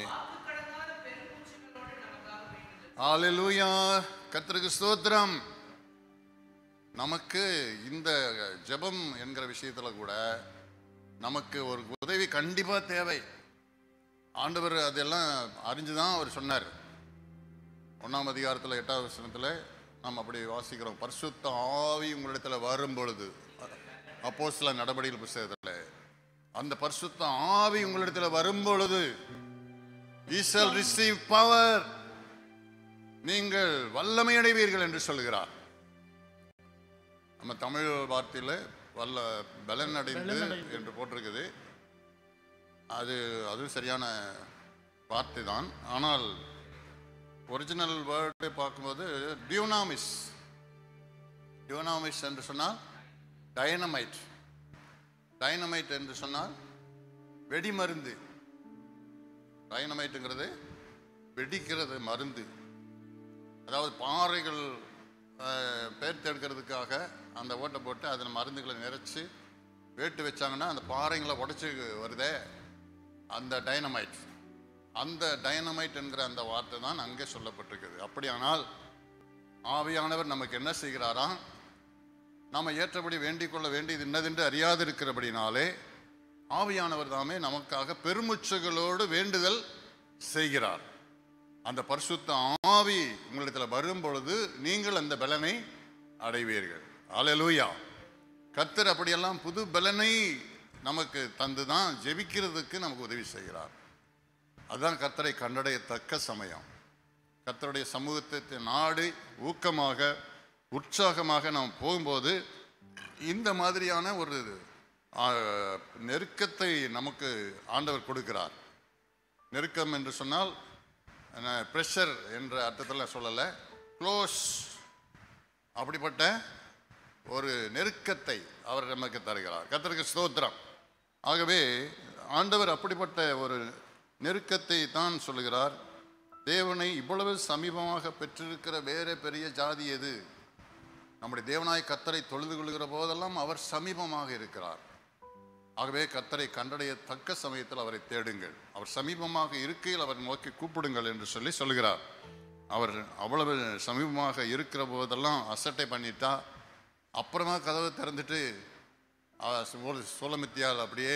அல்லேலூயா, கர்த்தருக்கு ஸ்தோத்திரம். நமக்கு இந்த ஜெபம் என்கிற விஷயத்தில் கூட நமக்கு ஒரு உதவி கண்டிப்பாக தேவை. ஆண்டவர் அதெல்லாம் அறிஞ்சுதான் அவர் சொன்னார். 1ஆம் அதிகாரத்தில் 8ஆவது வசனத்தில் நாம் அப்படி வாசிக்கிறோம், பரிசுத்த ஆவி உங்களிடத்தில் வரும் பொழுது, அப்போஸ்தலர் நடபடிகள் புத்தகத்தில் அந்த பரிசுத்த ஆவி உங்களிடத்தில் வரும் பொழுது you shall receive power, நீங்கள் வல்லமை அடைவீர்கள் என்று சொல்கிறார். நம்ம தமிழ் வார்த்தையில் வல்ல பலன் அடைந்து என்று போட்டிருக்குது. அதுவும் சரியான வார்த்தை தான். ஆனால் ஒரிஜினல் வேர்டை பார்க்கும்போது டியூனாமிஸ் என்று சொன்னால் டைனமைட், டைனமைட் என்று சொன்னால் வெடிமருந்து. டைனமைட்டுங்கிறது வெடிக்கிறது மருந்து. அதாவது பாறைகள் பெயர்த்தெடுக்கிறதுக்காக அந்த ஓட்டை போட்டு அதில் மருந்துகளை நிறைச்சி வேட்டு வச்சாங்கன்னா அந்த பாறைங்களை உடைச்சி வருதே, அந்த டைனமைட். அந்த டைனமைட் என்கிற அந்த வார்த்தை தான் அங்கே சொல்லப்பட்டிருக்குது. அப்படியானால் ஆவியானவர் நமக்கு என்ன செய்கிறாராம், நாம் ஏற்றபடி வேண்டிக் கொள்ள வேண்டியது என்னதென்று அறியாது இருக்கிறபடினாலே ஆவியானவர் தாமே நமக்காக பெருமுச்சுகளோடு வேண்டுதல் செய்கிறார். அந்த பரிசுத்த ஆவி உங்களிடத்தில் வரும் பொழுது நீங்கள் அந்த பலனை அடைவீர்கள். அல்லேலூயா. கர்த்தர் அப்படியெல்லாம் புது பலனை நமக்கு தந்து தான் ஜெபிக்கிறதுக்கு நமக்கு உதவி செய்கிறார். அதுதான் கர்த்தரை கண்டடையத்தக்க சமயம். கர்த்தருடைய சமூகத்தை நாடி ஊக்கமாக உற்சாகமாக நாம் போகும்போது இந்த மாதிரியான ஒரு நெருக்கத்தை நமக்கு ஆண்டவர் கொடுக்கிறார். நெருக்கம் என்று சொன்னால் ப்ரெஷர் என்ற அர்த்தத்தில் சொல்லலை, க்ளோஸ். அப்படிப்பட்ட ஒரு நெருக்கத்தை அவர் நமக்கு தருகிறார். கர்த்தருக்கு ஸ்தோத்திரம். ஆகவே ஆண்டவர் அப்படிப்பட்ட ஒரு நெருக்கத்தை தான் சொல்லுகிறார். தேவனை இவ்வளவு சமீபமாக பெற்றிருக்கிற வேறு பெரிய ஜாதி எது? நம்முடைய தேவனாய் கர்த்தரை தொழுது கொள்கிற போதெல்லாம் அவர் சமீபமாக இருக்கிறார். ஆகவே கர்த்தரை கண்டடையத்தக்க சமயத்தில் அவரை தேடுங்கள். அவர் சமீபமாக இருக்கையில் அவர் நோக்கி கூப்பிடுங்கள் என்று சொல்லுகிறார். அவர் அவ்வளவு சமீபமாக இருக்கிற போதெல்லாம் அசட்டை பண்ணிட்டா அப்புறமா கதவை திறந்துட்டு சோலமித்தியால் அப்படியே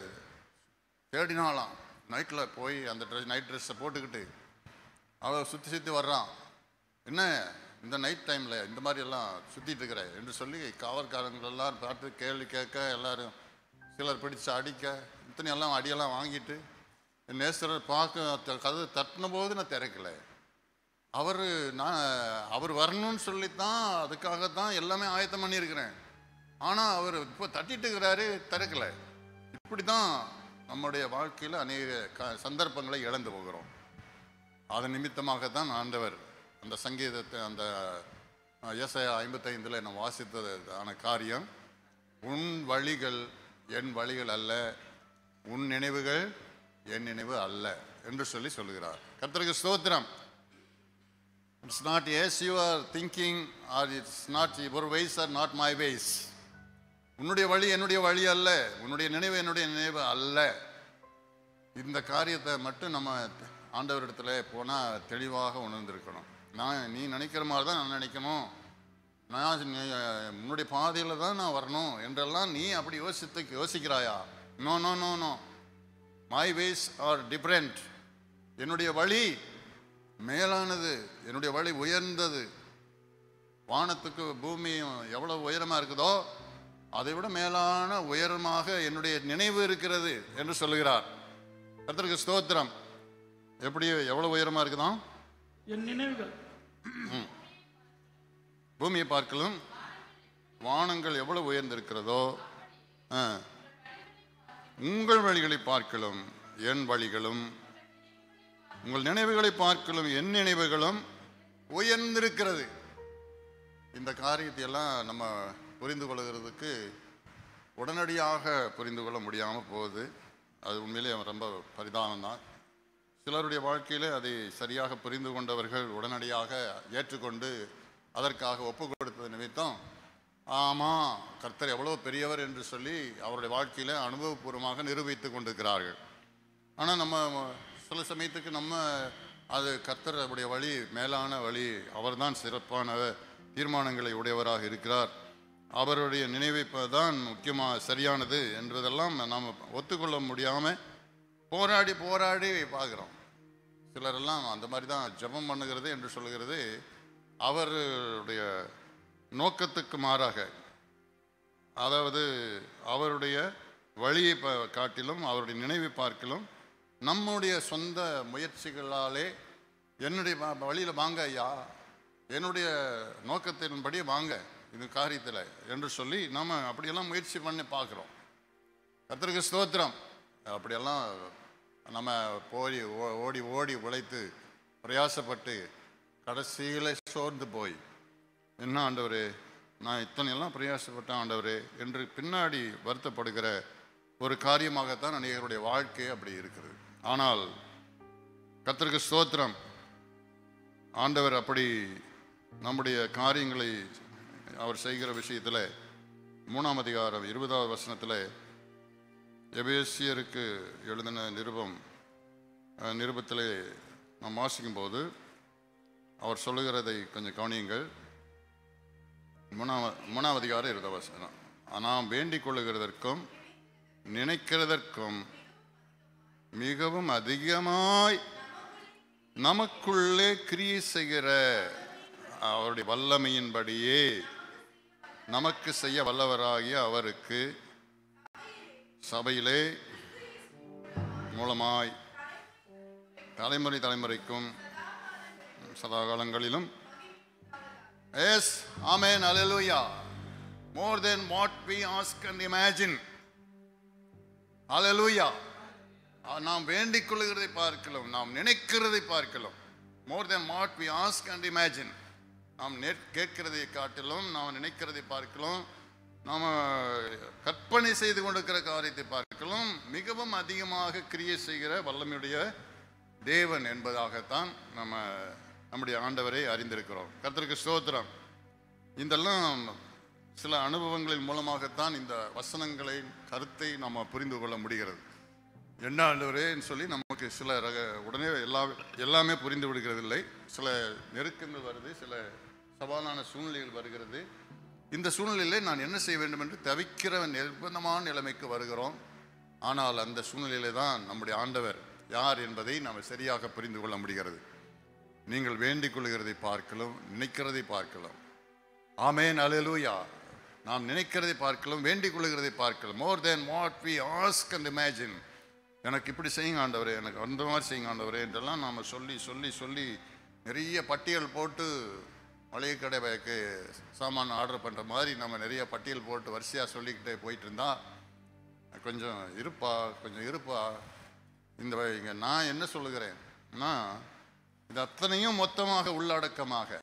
தேடினாலாம். நைட்டில் போய் அந்த நைட் ட்ரெஸ்ஸை போட்டுக்கிட்டு அவள் சுற்றி வர்றான். என்ன இந்த நைட் டைமில் இந்த மாதிரி எல்லாம் சுற்றிட்டு இருக்கிற என்று சொல்லி காவல்காரங்களெல்லாம் பார்த்து கேள்வி கேட்க, எல்லாரும் சிலர் பிடிச்சு அடிக்க, இத்தனையெல்லாம் அடியெல்லாம் வாங்கிட்டு என் நேசரர் பார்க்க கதவை தட்டின போது நான் திறக்கலை. அவர் வரணும்னு சொல்லித்தான் அதுக்காகத்தான் எல்லாமே ஆயத்தம் பண்ணியிருக்கிறேன். ஆனால் அவர் இப்போ தட்டிட்டு இருக்கிறாரு, திறக்கலை. இப்படி தான் நம்முடைய வாழ்க்கையில் அநேக சந்தர்ப்பங்களை இழந்து போகிறோம். அதன் நிமித்தமாகத்தான் ஆண்டவர் அந்த சங்கீதத்தை அந்த ஏசாயா 55 நான் வாசித்ததான காரியம், உன் வழிகள் என் வழிகள் அல்ல, உன் நினைவுகள் என் நினைவு அல்ல என்று சொல்லுகிறார். கர்த்தருக்கு ஸ்தோத்திரம். It's not as you are thinking, or it's not your ways are not my ways. உன்னுடைய வழி என்னுடைய வழி அல்ல, உன்னுடைய நினைவு என்னுடைய நினைவு அல்ல. இந்த காரியத்தை மட்டும் நம்ம ஆண்டவரிடத்துல போனால் தெளிவாக உணர்ந்திருக்கணும். நீ நினைக்கிற மாதிரி தான் நான் நினைக்கணும், உன்னுடைய பாதையில் தான் நான் வரணும் என்றெல்லாம் நீ அப்படி யோசிக்கிறாயா? No no no no, my ways are different. என்னுடைய வழி மேலானது, என்னுடைய வழி உயர்ந்தது. வானத்துக்கு பூமியும் எவ்வளோ உயரமாக இருக்குதோ அதைவிட மேலான உயரமாக என்னுடைய நினைவு இருக்கிறது என்று சொல்லுகிறார். கர்த்தருக்கு ஸ்தோத்திரம். எப்படி எவ்வளவு உயரமா இருக்குதான் என் நினைவுகள்? பூமியை பார்க்கலும் வானங்கள் எவ்வளவு உயர்ந்திருக்கிறதோ உங்கள் வழிகளை பார்க்கலும் என் வழிகளும், உங்கள் நினைவுகளை பார்க்கலும் என் நினைவுகளும் உயர்ந்திருக்கிறது. இந்த காரியத்தை எல்லாம் நம்ம புரிந்து கொள்கிறதுக்கு உடனடியாக புரிந்து கொள்ள முடியாமல் போகுது. அது உண்மையிலே ரொம்ப பரிதாபம் தான். சிலருடைய வாழ்க்கையில் அதை சரியாக புரிந்து கொண்டவர்கள் உடனடியாக ஏற்றுக்கொண்டு அதற்காக ஒப்பு கொடுத்தது நிமித்தம் ஆமாம் கர்த்தர் எவ்வளோ பெரியவர் என்று சொல்லி அவருடைய வாழ்க்கையில் அனுபவபூர்வமாக நிரூபித்து கொண்டிருக்கிறார்கள். ஆனால் நம்ம சில சமயத்துக்கு நம்ம அது கர்த்தர் அவருடைய வழி மேலான வழி, அவர்தான் சிறப்பான தீர்மானங்களை உடையவராக இருக்கிறார், அவருடைய நினைவை தான் முக்கியமாக சரியானது என்பதெல்லாம் நாம் ஒத்துக்கொள்ள முடியாமல் போராடி பார்க்குறோம். சிலரெல்லாம் அந்த மாதிரி தான் ஜெபம் பண்ணுகிறது என்று சொல்லுகிறது அவருடைய நோக்கத்துக்கு மாறாக, அதாவது அவருடைய வழியை காட்டிலும் அவருடைய நினைவை பார்க்கலும் நம்முடைய சொந்த முயற்சிகளாலே என்னுடைய வழியில் வாங்க ஐயா, என்னுடைய நோக்கத்தின்படி வாங்க இது காரியத்தில் என்று சொல்லி நம்ம அப்படியெல்லாம் முயற்சி பண்ணி பார்க்குறோம். கர்த்தருக்கு ஸ்தோத்திரம். அப்படியெல்லாம் நம்ம ஓடி ஓடி உழைத்து பிரயாசப்பட்டு கடைசியில் சோர்ந்து போய் என்ன ஆண்டவரே நான் இத்தனையெல்லாம் பிரயாசப்பட்டேன் ஆண்டவரே என்று பின்னாடி வருத்தப்படுகிற ஒரு காரியமாகத்தான் அநேகருடைய வாழ்க்கை அப்படி இருக்கிறது. ஆனால் கர்த்தருக்கு ஸ்தோத்திரம், ஆண்டவர் அப்படி நம்முடைய காரியங்களை அவர் செய்கிற விஷயத்தில் 3ஆம் அதிகாரம் 20வது வசனத்தில் எபேசியருக்கு எழுதின நிருபத்திலே நாம் வாசிக்கும்போது அவர் சொல்லுகிறதை கொஞ்சம் கவனியுங்கள். 3ஆம் அதிகாரம் 20வது வசனம், நாம் வேண்டிக் கொள்ளுகிறதற்கும் நினைக்கிறதற்கும் மிகவும் அதிகமாய் நமக்குள்ளே கிரியை செய்கிற அவருடைய வல்லமையின்படியே நமக்கு செய்ய வல்லவராகிய அவருக்கு சபையிலே மூலமாய் தலைமுறைக்கும் சதாகாலங்களிலும் எஸ் ஆமென் ஹல்லேலூயா more than what we ask and imagine ஹல்லேலூயா. நாம் வேண்டிக் கொள்கிறதை பார்க்கலாம், நாம் நினைக்கிறதை பார்க்கலாம். more than what we ask and imagine, நாம் கேட்கிறதை காட்டிலும் நாம் நினைக்கிறதை பார்க்கலாம், நாம் கற்பனை செய்து கொண்டிருக்கிற காரியத்தை பார்க்கலாம் மிகவும் அதிகமாக கிரியை செய்கிற வல்லமையுடைய தேவன் என்பதாகத்தான் நம்முடைய ஆண்டவரை அறிந்திருக்கிறோம். கர்த்தருக்கு ஸ்தோத்திரம். இதெல்லாம் சில அனுபவங்களின் மூலமாகத்தான் இந்த வசனங்களின் கருத்தை நம்ம புரிந்து கொள்ள முடிகிறது. என்ன ஆண்டவரேன்னு சொல்லி நமக்கு சில உடனே எல்லாமே புரிந்து விடுகிறது இல்லை. சில நெருக்கங்கள் வருது, சில சவாலான சூழ்நிலைகள் வருகிறது. இந்த சூழ்நிலையிலே நான் என்ன செய்ய வேண்டும் என்று தவிக்கிற நிர்பந்தமான நிலைமைக்கு வருகிறோம். ஆனால் அந்த சூழ்நிலையிலே தான் நம்முடைய ஆண்டவர் யார் என்பதை நாம் சரியாக புரிந்து கொள்ள முடிகிறது. நீங்கள் வேண்டிக் கொள்கிறதை பார்க்கலாம், நினைக்கிறதை பார்க்கலாம். ஆமென் ஹல்லேலூயா. நாம் நினைக்கிறதை பார்க்கலாம், வேண்டிக் கொள்கிறதை பார்க்கலாம். more than what we ask and imagine. எனக்கு இப்படி செய்யுங்க ஆண்டவரே, எனக்கு அந்த மாதிரி செய்யுங்க ஆண்டவரே என்றெல்லாம் நாம் சொல்லி நிறைய பட்டியல் போட்டு மளிகை கடைக்கு சாமான் ஆர்டர் பண்ணுற மாதிரி நம்ம நிறைய பட்டியல் போட்டு வரிசையாக சொல்லிக்கிட்டே போயிட்டு இருந்தா கொஞ்சம் இருப்பா இந்த இங்கே நான் என்ன சொல்லுகிறேன்னா இது அத்தனையும் மொத்தமாக உள்ளடக்கமாக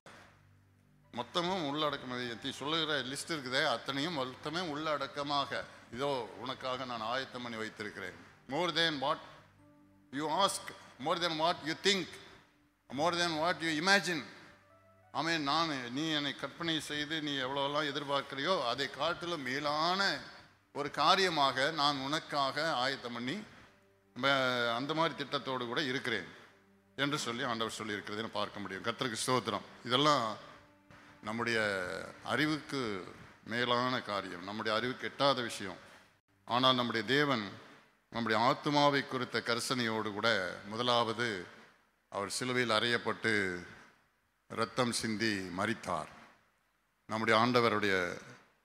சொல்லுகிற லிஸ்ட் இருக்குதே அத்தனையும் மொத்தமே உள்ளடக்கமாக இதோ உனக்காக நான் ஆயத்தம் பண்ணி வைத்திருக்கிறேன். more than what you ask, more than what you think, more than what you imagine. ஆமென். நீ என்னை கற்பனை செய்து நீ எவ்வளோலாம் எதிர்பார்க்கிறையோ அதை காட்டிலும் மேலான ஒரு காரியமாக நான் உனக்காக ஆயத்தம் பண்ணி அந்த மாதிரி திட்டத்தோடு கூட இருக்கிறேன் என்று சொல்லி ஆண்டவர் சொல்லி இருக்கிறதுன்னு பார்க்க முடியும். கர்த்தருக்கு ஸ்தோத்திரம். இதெல்லாம் நம்முடைய அறிவுக்கு மேலான காரியம், நம்முடைய அறிவுக்கு எட்டாத விஷயம். ஆனால் நம்முடைய தேவன் நம்முடைய ஆத்மாவை குறித்த கரிசனையோடு கூட முதலாவது அவர் சிலுவையில் அறையப்பட்டு இரத்தம் சிந்தி மரித்தார். நம்முடைய ஆண்டவருடைய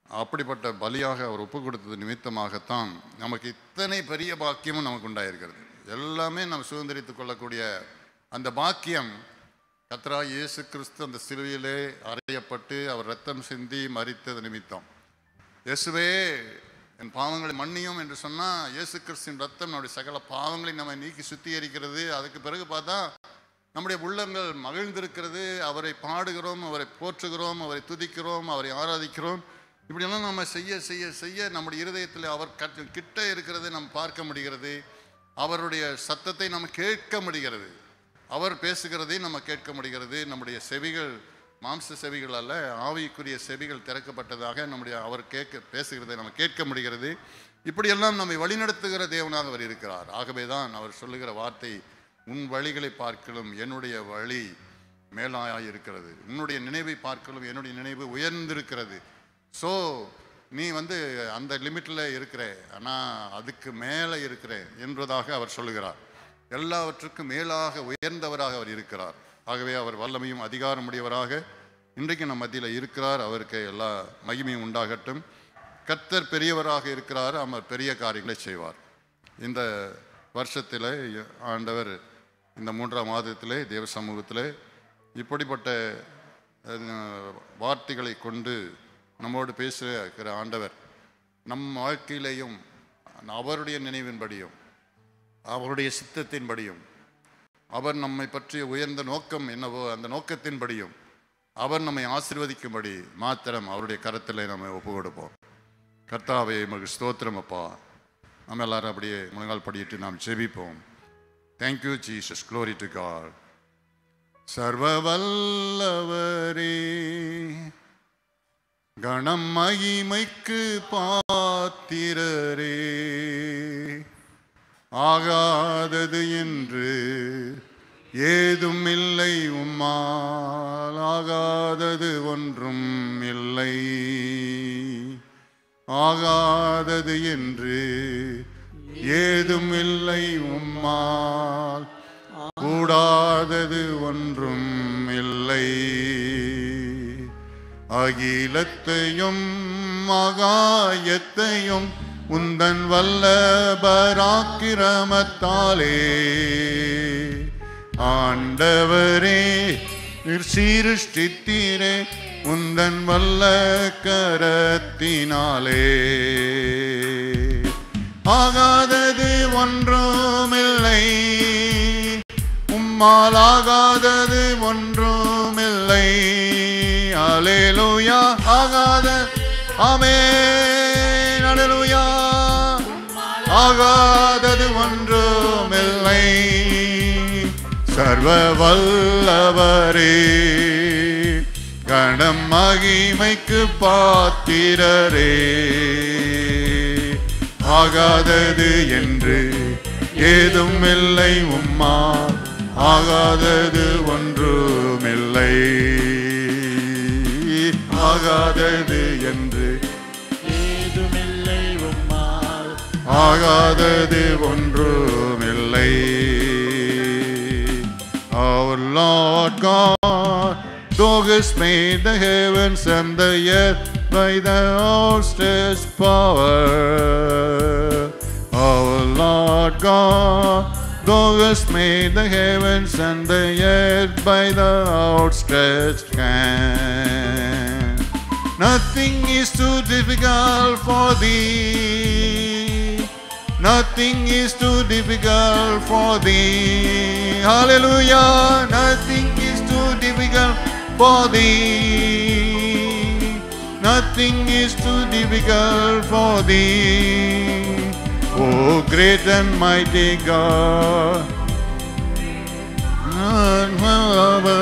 அப்படிப்பட்ட பலியாக அவர் ஒப்பு கொடுத்தது நிமித்தமாகத்தான் நமக்கு இத்தனை பெரிய பாக்கியமும் நமக்கு உண்டாயிருக்கிறது. எல்லாமே நாம் சுதந்திரித்துக் கொள்ளக்கூடிய அந்த பாக்கியம் கர்த்தராகிய இயேசு கிறிஸ்து அந்த சிலுவையிலே அறையப்பட்டு அவர் இரத்தம் சிந்தி மரித்தது நிமித்தம். இயேசுவே என் பாவங்களை மன்னியும் என்று சொன்னால் இயேசு கிறிஸ்துவின் ரத்தம் நம்முடைய சகல பாவங்களை நம்ம நீக்கி சுத்திகரிக்கிறது. அதுக்கு பிறகு பார்த்தா நம்முடைய உள்ளங்கள் மகிழ்ந்திருக்கிறது. அவரை பாடுகிறோம், அவரை போற்றுகிறோம், அவரை துதிக்கிறோம், அவரை ஆராதிக்கிறோம். இப்படியெல்லாம் நம்ம செய்ய செய்ய செய்ய நம்முடைய இருதயத்தில் அவர் கிட்ட இருக்கிறது நம்ம பார்க்க முடிகிறது. அவருடைய சத்தத்தை நம்ம கேட்க முடிகிறது. அவர் பேசுகிறதை நம்ம கேட்க முடிகிறது. நம்முடைய செவிகள் மாம்ச செவிகள் அல்ல, ஆவிக்குரிய செவிகள் திறக்கப்பட்டதாக அவர் பேசுகிறதை நம்ம கேட்க முடிகிறது. இப்படியெல்லாம் நம்மை வழிநடத்துகிற தேவனாக அவர் இருக்கிறார். ஆகவே தான் அவர் சொல்லுகிற வார்த்தை, உன் வழிகளை பார்க்கலும் என்னுடைய வழி மேலாக இருக்கிறது, உன்னுடைய நினைவை பார்க்கலும் என்னுடைய நினைவு உயர்ந்திருக்கிறது. ஸோ நீ அந்த லிமிட்டில் இருக்கிற, ஆனால் அதுக்கு மேலே இருக்கிற என்பதாக அவர் சொல்லுகிறார். எல்லாவற்றுக்கும் மேலாக உயர்ந்தவராக அவர் இருக்கிறார். ஆகவே அவர் வல்லமையும் அதிகாரமுடையவராக இன்றைக்கு நம் மத்தியில் இருக்கிறார். அவருக்கு எல்லா மகிமையும் உண்டாகட்டும். கர்த்தர் பெரியவராக இருக்கிறார். அவர் பெரிய காரியங்களை செய்வார். இந்த வருஷத்தில் ஆண்டவர் இந்த 3ஆம் மாதத்திலே தேவ சமூகத்தில் இப்படிப்பட்ட வார்த்தைகளை கொண்டு நம்மோடு பேசுகிற ஆண்டவர் நம் வாழ்க்கையிலையும் அவருடைய நினைவின்படியும் அவருடைய சித்தத்தின்படியும் அவர் நம்மை பற்றிய உயர்ந்த நோக்கம் என்னவோ அந்த நோக்கத்தின்படியும் அவர் நம்மை ஆசீர்வதிக்கும்படி மாத்திரம் அவருடைய கரத்தில் நம்ம ஒப்பு கொடுப்போம். கர்த்தாவே உமக்கு ஸ்தோத்திரம் அப்பா. நம்ம எல்லாரும் அப்படியே முழங்கால் படியிட்டு நாம் ஜெபிப்போம். Thank you Jesus. Glory to God. சர்வ வல்லவரே, கணம் மகிமைக்கு பாத்திரரே, ஆகாதது என்று ஏதும் இல்லை, உம்மால் ஆகாதது ஒன்றும் இல்லை. ஆகாதது என்று ஏதும் இல்லை, உம்மால் கூடாதது ஒன்றும் இல்லை. அகிலத்தையும் ஆகாயத்தையும் உந்தன் வல்ல பராக்கிரமத்தாலே ஆண்டவரே சீருஷ்டித்தீரே, உந்தன் வல்ல கரத்தினாலே. ஆகாதது ஒன்றுமில்லை, உம்மால் ஆகாதது ஒன்றுமில்லை. அல்லேலூயா. ஆகாத ஆமென். அல்லேலூயா. ஆகாதது ஒன்றுமில்லை. சர்வ வல்லவரே, கணம் மகிமைக்கு பாத்திரரே, ஆகாதது என்று ஏதும் இல்லை, உம்மால் ஆகாதது ஒன்றுமில்லை. ஆகாதது என்று ஏதுமில்லை, உம்மால் ஆகாதது ஒன்றுமில்லை. Our Lord God, thou hast made the heavens and the earth by thy outstretched power. Our Lord God, thou hast made the heavens and the earth by the outstretched hand. Nothing is too difficult for thee. Nothing is too difficult for thee. Hallelujah. Nothing is too difficult for thee. Nothing is too difficult for thee. Oh, great and mighty God, none ever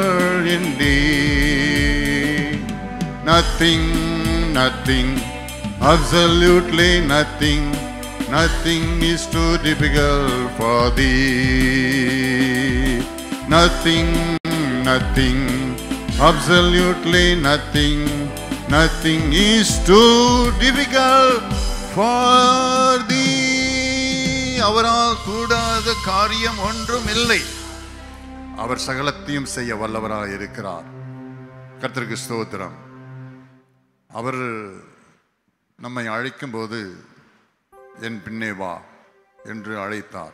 indeed. Nothing, nothing, absolutely nothing. Nothing is too difficult for thee. Nothing, nothing, absolutely nothing. Nothing is too difficult for thee. அவரால் கூடாத காரியம் ஒன்றும் இல்லை. அவர் சகலத்தையும் செய்ய வல்லவராக இருக்கிறார். கர்த்தருக்கு ஸ்தோத்திரம். அவர் நம்மை அழைக்கும்போது என் பின்னே வா என்று அழைத்தார்.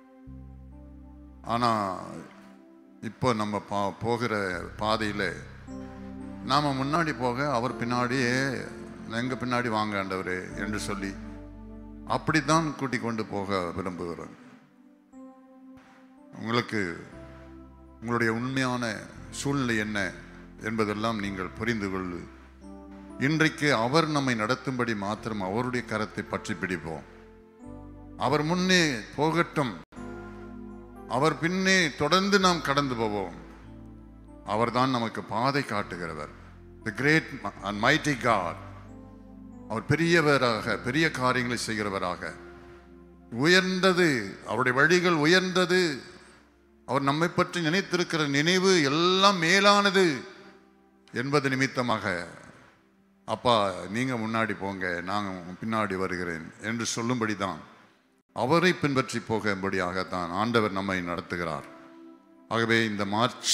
ஆனால் இப்போ நம்ம போகிற பாதையில் நாம் முன்னாடி போக அவர் பின்னாடியே எங்கள் பின்னாடி வாங்க ஆண்டவரே என்று சொல்லி அப்படித்தான் கூட்டிக் கொண்டு போக விரும்புகிறோம். உங்களுக்கு உங்களுடைய உண்மையான சூழ்நிலை என்ன என்பதெல்லாம் நீங்கள் புரிந்து கொள்ளு. இன்றைக்கு அவர் நம்மை நடத்தும்படி மாத்திரம் அவருடைய கரத்தை பற்றி பிடிப்போம். அவர் முன்னே போகட்டும், அவர் பின்னே தொடர்ந்து நாம் கடந்து போவோம். அவர்தான் நமக்கு பாதை காட்டுகிறவர். The great and mighty God. அவர் பெரியவராக, பெரிய காரியங்களை செய்கிறவராக, உயர்ந்தது அவருடைய வழிகள், உயர்ந்தது அவர் நம்மை பற்றி நினைத்திருக்கிற நினைவு எல்லாம் மேலானது என்பது நிமித்தமாக, அப்பா நீங்க முன்னாடி போங்க, நான் பின்னாடி வருகிறேன் என்று சொல்லும்படிதான், அவரை பின்பற்றி போகும்படியாகத்தான் ஆண்டவர் நம்மை நடத்துகிறார். ஆகவே இந்த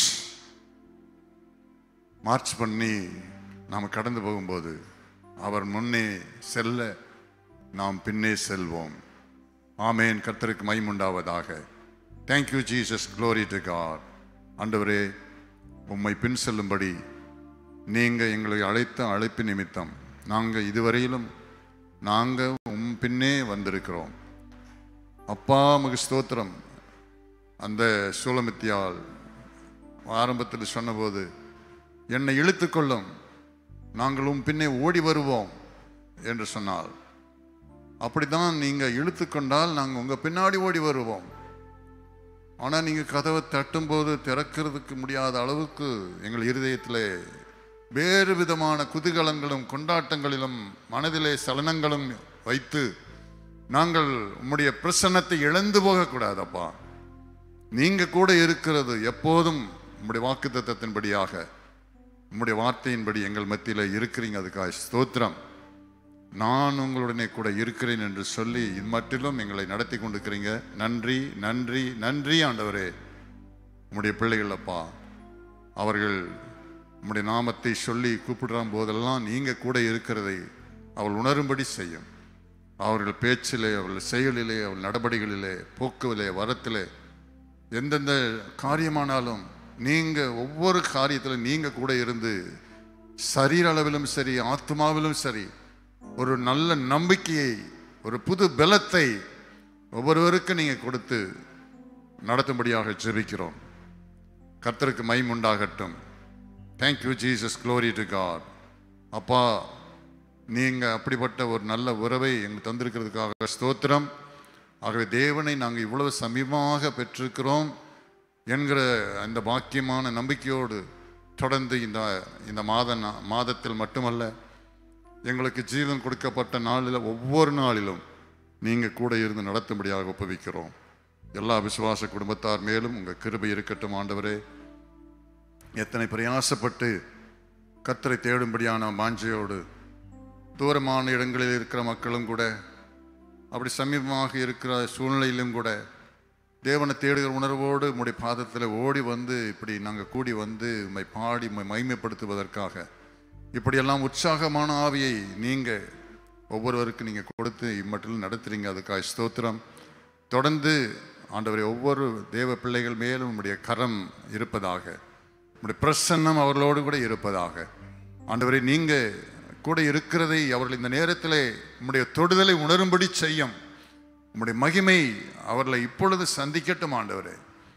மார்ச் பண்ணி நாம் கடந்து போகும்போது அவர் முன்னே செல்ல நாம் பின்னே செல்வோம். ஆமேன். கர்த்தருக்கு மகிமை உண்டாவதாக. Thank you Jesus, glory to God. ஆண்டவரே, உம்மை பின் செல்லும்படி நீங்கள் எங்களை அழைத்த அழைப்பு நிமித்தம் நாங்கள் இதுவரையிலும் நாங்கள் பின்னே வந்திருக்கிறோம். அப்பா உமக்கு ஸ்தோத்திரம். அந்த சூலமித்தியால் ஆரம்பத்தில் சொன்னபோது, என்னை இழுத்துக்கொள்ளும், நாங்களும் பின்னே ஓடி வருவோம் என்று சொன்னால், அப்படித்தான் நீங்கள் இழுத்துக்கொண்டால் நாங்கள் உங்கள் பின்னாடி ஓடி வருவோம். ஆனால் நீங்கள் கதவை தட்டும்போது திறக்கிறதுக்கு முடியாத அளவுக்கு எங்கள் இருதயத்தில் வேறு விதமான குதூகலங்களும் கொண்டாட்டங்களிலும் மனதிலே சலனங்களும் வைத்து நாங்கள் உம்முடைய பிரசன்னத்தை இழந்து போகக்கூடாதப்பா. நீங்கள் கூட இருக்கிறது எப்போதும் உம்முடைய வாக்குத்தத்தத்தின்படியாக, உம்முடைய வார்த்தையின்படி எங்கள் மத்தியில் இருக்கிறீங்க. அதுக்காக ஸ்தோத்திரம். நான் உங்களுடனே கூட இருக்கிறேன் என்று சொல்லி இம்மட்டிலும் எங்களை நடத்தி கொண்டிருக்கிறீங்க. நன்றி, நன்றி, நன்றி ஆண்டவரே. உம்முடைய பிள்ளைகள் அப்பா, அவர்கள் உம்முடைய நாமத்தை சொல்லி கூப்பிடுற போதெல்லாம் நீங்கள் கூட இருக்கிறதை அவள் உணரும்படி செய்யும். அவர்கள் பேச்சிலே, அவர்கள் செயலிலே, அவள் நடவடிக்கைகளிலே, போக்குவிலே, வரத்திலே, எந்தெந்த காரியமானாலும் நீங்கள் ஒவ்வொரு காரியத்திலும் நீங்கள் கூட இருந்து சரீர அளவிலும் சரி, ஆத்மாவிலும் சரி, ஒரு நல்ல நம்பிக்கையை, ஒரு புது பலத்தை ஒவ்வொருவருக்கும் நீங்கள் கொடுத்து நடத்தும்படியாக ஜெபிக்கிறோம். கர்த்தருக்கு மகிமை உண்டாகட்டும். Thank you Jesus, glory to God. அப்பா, நீங்கள் அப்படிப்பட்ட ஒரு நல்ல உறவை எங்களுக்கு தந்திருக்கிறதுக்காக ஸ்தோத்திரம். ஆகவே தேவனை நாங்கள் இவ்வளவு சமீபமாக பெற்றிருக்கிறோம் என்கிற அந்த பாக்கியமான நம்பிக்கையோடு தொடர்ந்து இந்த மாதத்தில் மட்டுமல்ல, எங்களுக்கு ஜீவன் கொடுக்கப்பட்ட நாளில் ஒவ்வொரு நாளிலும் நீங்கள் கூட இருந்து நடத்தும்படியாக ஒப்புவிக்கிறோம். எல்லா விசுவாச குடும்பத்தார் மேலும் உங்கள் கிருபை இருக்கட்டும் ஆண்டவரே. எத்தனை பிரயாசப்பட்டு கர்த்தரை தேடும்படியான வாஞ்சையோடு தூரமான இடங்களில் இருக்கிற மக்களும் கூட, அப்படி சமீபமாக இருக்கிற சூழ்நிலையிலும் கூட தேவனை தேடுகிற உணர்வோடு உம்முடைய பாதத்தில் ஓடி வந்து இப்படி நாங்கள் கூடி வந்து உம்மை பாடி உம்மை மகிமைப்படுத்துவதற்காக இப்படியெல்லாம் உற்சாகமான ஆவியை நீங்கள் ஒவ்வொருவருக்கும் நீங்கள் கொடுத்து இம்மட்டில் நடத்துறீங்க. அதுக்காக ஸ்தோத்திரம். தொடர்ந்து ஆண்டவரை ஒவ்வொரு தேவ பிள்ளைகள் மேலும் உம்முடைய கரம் இருப்பதாக, உம்முடைய பிரசன்னம் அவர்களோடு கூட இருப்பதாக. ஆண்டவரை நீங்கள் கூட இருக்கிறதை அவர்கள் இந்த நேரத்தில் உம்முடைய தொடுதலை உணரும்படி செய்யும். உம்முடைய மகிமை அவர்களை இப்பொழுது சந்திக்கட்டும் ஆண்டவரே.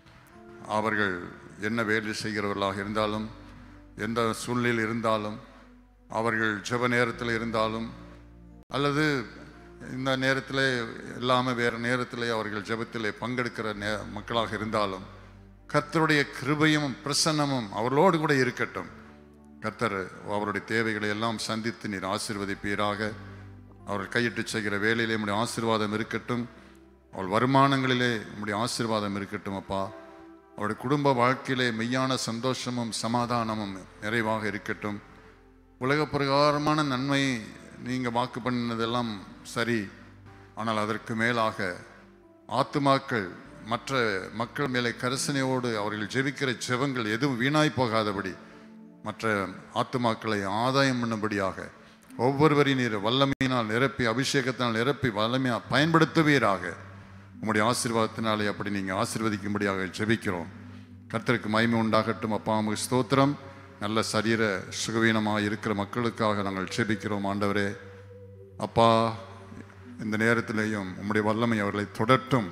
அவர்கள் என்ன வேலை செய்கிறவர்களாக இருந்தாலும், எந்த சூழ்நிலையில் இருந்தாலும், அவர்கள் ஜெப நேரத்தில் இருந்தாலும், அல்லது இந்த நேரத்தில் இல்லாமல் வேறு நேரத்தில் அவர்கள் ஜெபத்தில் பங்கெடுக்கிற மக்களாக இருந்தாலும், கர்த்தருடைய கிருபையும் பிரசன்னமும் அவர்களோடு கூட இருக்கட்டும். கர்த்தர் அவருடைய தேவைகளை எல்லாம் சந்தித்து நீர் ஆசீர்வதிப்பீராக. அவர்கள் கையிட்டு செய்கிற வேலையிலே உம்முடைய ஆசீர்வாதம் இருக்கட்டும். அவள் வருமானங்களிலே உம்முடைய ஆசீர்வாதம் இருக்கட்டும் அப்பா. அவருடைய குடும்ப வாழ்க்கையிலே மெய்யான சந்தோஷமும் சமாதானமும் நிறைவாக இருக்கட்டும். உலக பிரகாரமான நன்மை நீங்கள் வாக்கு பண்ணினதெல்லாம் சரி, ஆனால் அதற்கு மேலாக ஆத்துமாக்கள், மற்ற மக்கள் மேலே கரிசனையோடு அவர்கள் ஜெபிக்கிற ஜெபங்கள் எதுவும் வீணாய் போகாதபடி மற்ற ஆத்துமாக்களை ஆதாயம் பண்ணும்படியாக ஒவ்வொருவரையும் நீர் வல்லமையினால் நிரப்பி, அபிஷேகத்தினால் நிரப்பி வல்லமையாக பயன்படுத்துவீராக. உம்முடைய ஆசீர்வாதத்தினாலே அப்படி நீங்கள் ஆசீர்வதிக்கும்படியாக ஜெபிக்கிறோம். கர்த்தருக்கு மகிமை உண்டாகட்டும். அப்பா உமக்கு ஸ்தோத்திரம். நல்ல சரீர சுகவீனமாக இருக்கிற மக்களுக்காக நாங்கள் ஜெபிக்கிறோம். ஆண்டவரே அப்பா, இந்த நேரத்திலேயும் உம்முடைய வல்லமை அவர்களை தொடரட்டும்.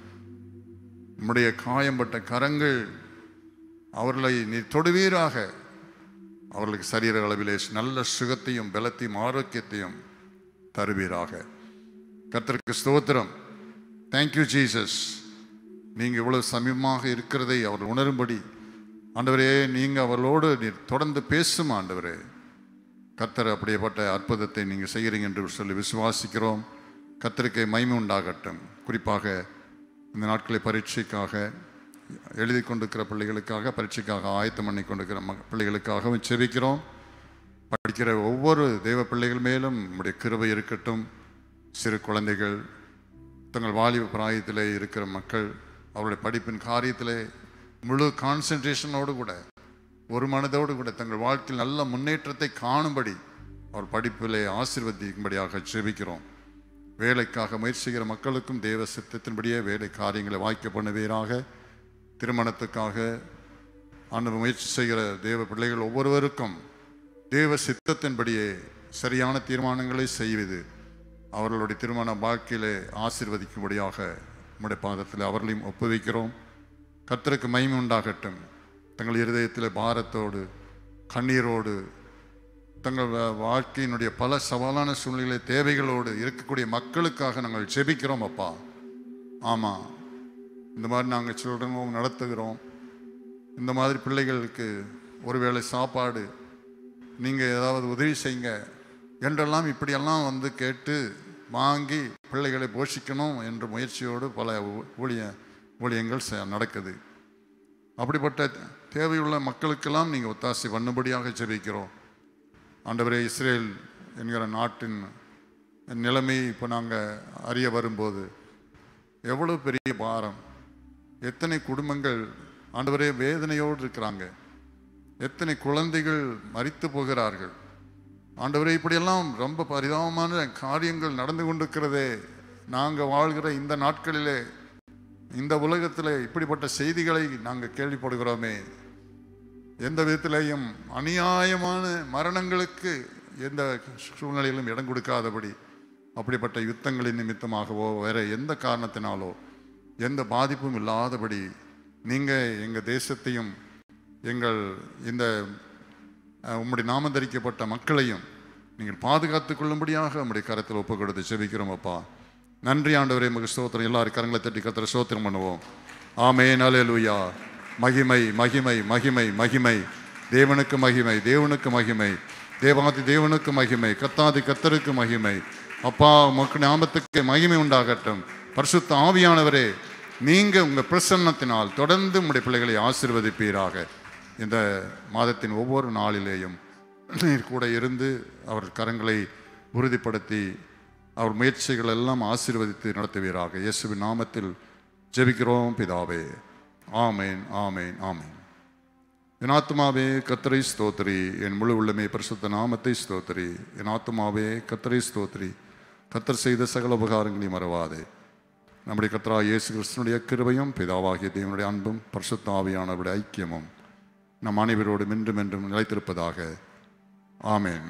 உம்முடைய காயம்பட்ட கரங்கள் அவர்களை நீ தொடுவீராக. அவர்களுக்கு சரீர அளவிலே நல்ல சுகத்தையும் பலத்தையும் ஆரோக்கியத்தையும் தருவீராக. கர்த்தருக்கு ஸ்தோத்திரம். Thank you Jesus. நீங்கள் இவ்வளவு சமீபமாக இருக்கிறதை அவர்கள் உணரும்படி ஆண்டவரே நீங்கள் அவர்களோடு நீர் தொடர்ந்து பேசும். ஆண்டவரே கர்த்தர் அப்படியேப்பட்ட அற்புதத்தை நீங்கள் செய்கிறீங்க என்று சொல்லி விசுவாசிக்கிறோம். கர்த்தருக்கு மகிமை உண்டாகட்டும். குறிப்பாக இந்த நாட்களை பரீட்சைக்காக எழுதி கொண்டிருக்கிற பிள்ளைகளுக்காக, பரீட்சைக்காக ஆயத்தம் பண்ணி கொண்டிருக்கிற பிள்ளைகளுக்காகவும் செபிக்கிறோம். படிக்கிற ஒவ்வொரு தெய்வ பிள்ளைகள் மேலும் நம்முடைய கிருபை இருக்கட்டும். சிறு குழந்தைகள், தங்கள் வாலிப பிராயத்திலே இருக்கிற மக்கள், அவருடைய படிப்பின் காரியத்திலே முழு கான்சன்ட்ரேஷனோடு கூட, ஒரு மனதோடு கூட தங்கள் வாழ்க்கையில் நல்ல முன்னேற்றத்தை காணும்படி அவர் படிப்பிலே ஆசீர்வதிக்கும்படியாக ஜெபிக்கிறோம். வேலைக்காக முயற்சி செய்கிற மக்களுக்கும் தேவ சித்தத்தின்படியே வேலை காரியங்களை வாய்க்க பண்ணுவீராக. திருமணத்துக்காக முயற்சி செய்கிற தேவ பிள்ளைகள் ஒவ்வொருவருக்கும் தேவ சித்தத்தின்படியே சரியான தீர்மானங்களை செய்வது அவர்களுடைய திருமண வாழ்க்கையிலே ஆசீர்வதிக்கும்படியாக நம்முடைய பாதத்தில் அவர்களையும் ஒப்புவிக்கிறோம். கர்த்தருக்கு மகிமை உண்டாகட்டும். தங்கள் இருதயத்தில் பாரத்தோடு கண்ணீரோடு தங்கள் வாழ்க்கையினுடைய பல சவாலான சூழ்நிலை தேவைகளோடு இருக்கக்கூடிய மக்களுக்காக நாங்கள் ஜெபிக்கிறோம். அப்பா ஆமாம், இந்த மாதிரி நாங்கள் சில்ட்ரன் ஹோம் நடத்துகிறோம். இந்த மாதிரி பிள்ளைகளுக்கு ஒருவேளை சாப்பாடு நீங்கள் ஏதாவது உதவி செய்யுங்க என்றெல்லாம் இப்படியெல்லாம் வந்து கேட்டு வாங்கி பிள்ளைகளை போஷிக்கணும் என்ற முயற்சியோடு பல ஊழியங்கள் நடக்குது. அப்படிப்பட்ட தேவையுள்ள மக்களுக்கெல்லாம் நீங்கள் ஒத்தாசை பண்ணும்படியாக ஜெபிக்கிறோம். ஆண்டவரே, இஸ்ரேல் என்கிற நாட்டின் நிலைமை இப்போ நாங்கள் அறிய வரும்போது எவ்வளோ பெரிய பாரம், எத்தனை குடும்பங்கள் ஆண்டவரே வேதனையோடு இருக்கிறாங்க, எத்தனை குழந்தைகள் மரித்து போகிறார்கள். ஆண்டவரே, இப்படியெல்லாம் ரொம்ப பரிதாபமான காரியங்கள் நடந்து கொண்டிருக்கிறதே. நாங்கள் வாழ்கிற இந்த நாட்களிலே, இந்த உலகத்தில் இப்படிப்பட்ட செய்திகளை நாங்கள் கேள்விப்படுகிறோமே. எந்த விதத்திலேயும் அநியாயமான மரணங்களுக்கு எந்த சூழ்நிலையிலும் இடம் கொடுக்காதபடி, அப்படிப்பட்ட யுத்தங்களின் நிமித்தமாகவோ வேற எந்த காரணத்தினாலோ எந்த பாதிப்பும் இல்லாதபடி நீங்கள் எங்கள் தேசத்தையும் எங்கள் இந்த உம்முடைய நாமந்தரிக்கப்பட்ட மக்களையும் நீங்கள் பாதுகாத்து கொள்ளும்படியாக உம்முடைய கரத்தில் ஒப்பு கொடுத்து செபிக்கிறோம். அப்பா நன்றி ஆண்டவரே, உமக்கு ஸ்தோத்திரம். எல்லாரும் கரங்களை தட்டி கர்த்தரை ஸ்தோத்திரம் பண்ணுவோம். ஆமென், அல்லேலூயா. மகிமை மகிமை மகிமை மகிமை தேவனுக்கு மகிமை, தேவனுக்கு மகிமை, தேவாதி தேவனுக்கு மகிமை, கத்தாதி கர்த்தருக்கு மகிமை. அப்பா உமக்கு நாமத்துக்கு மகிமை உண்டாகட்டும். பரிசுத்த ஆவியானவரே, நீங்கள் உங்கள் பிரசன்னத்தினால் தொடர்ந்து உங்களுடைய பிள்ளைகளை ஆசீர்வதிப்பீராக. இந்த மாதத்தின் ஒவ்வொரு நாளிலேயும் நீர் கூட இருந்து அவர் கரங்களை உறுதிப்படுத்தி அவர் முயற்சிகள் எல்லாம் ஆசீர்வதித்து நடத்துவீராக. இயேசுவின் நாமத்தில் ஜெபிக்கிறோம் பிதாவே. ஆமேன், ஆமேன், ஆமேன். என் ஆத்துமாவே கர்த்தரை ஸ்தோத்திரி, என் முழு உள்ளமே பரிசுத்த நாமத்தை ஸ்தோத்திரி. என் ஆத்துமாவே கர்த்தரை ஸ்தோத்திரி, கர்த்தர் செய்த சகல உபகாரங்களையும் மறவாதே. நம்முடைய கர்த்தராகிய இயேசு கிறிஸ்துவினுடைய கிருபையும் பிதாவாகிய தேவனுடைய அன்பும் பரிசுத்த ஆவியானவருடைய ஐக்கியமும் நம் அனைவரோடும் இன்றும் என்றும் நிலைத்திருப்பதாக. ஆமேன்.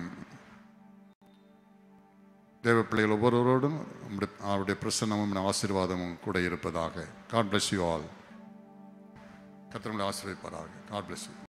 தேவ பிள்ளைகள் ஒவ்வொருவரோடும் அவருடைய பிரசன்னமும் ஆசீர்வாதமும் கூட இருப்பதாக. God bless you all. கர்த்தர் உங்களை ஆசீர்வதிப்பாராக. God bless you.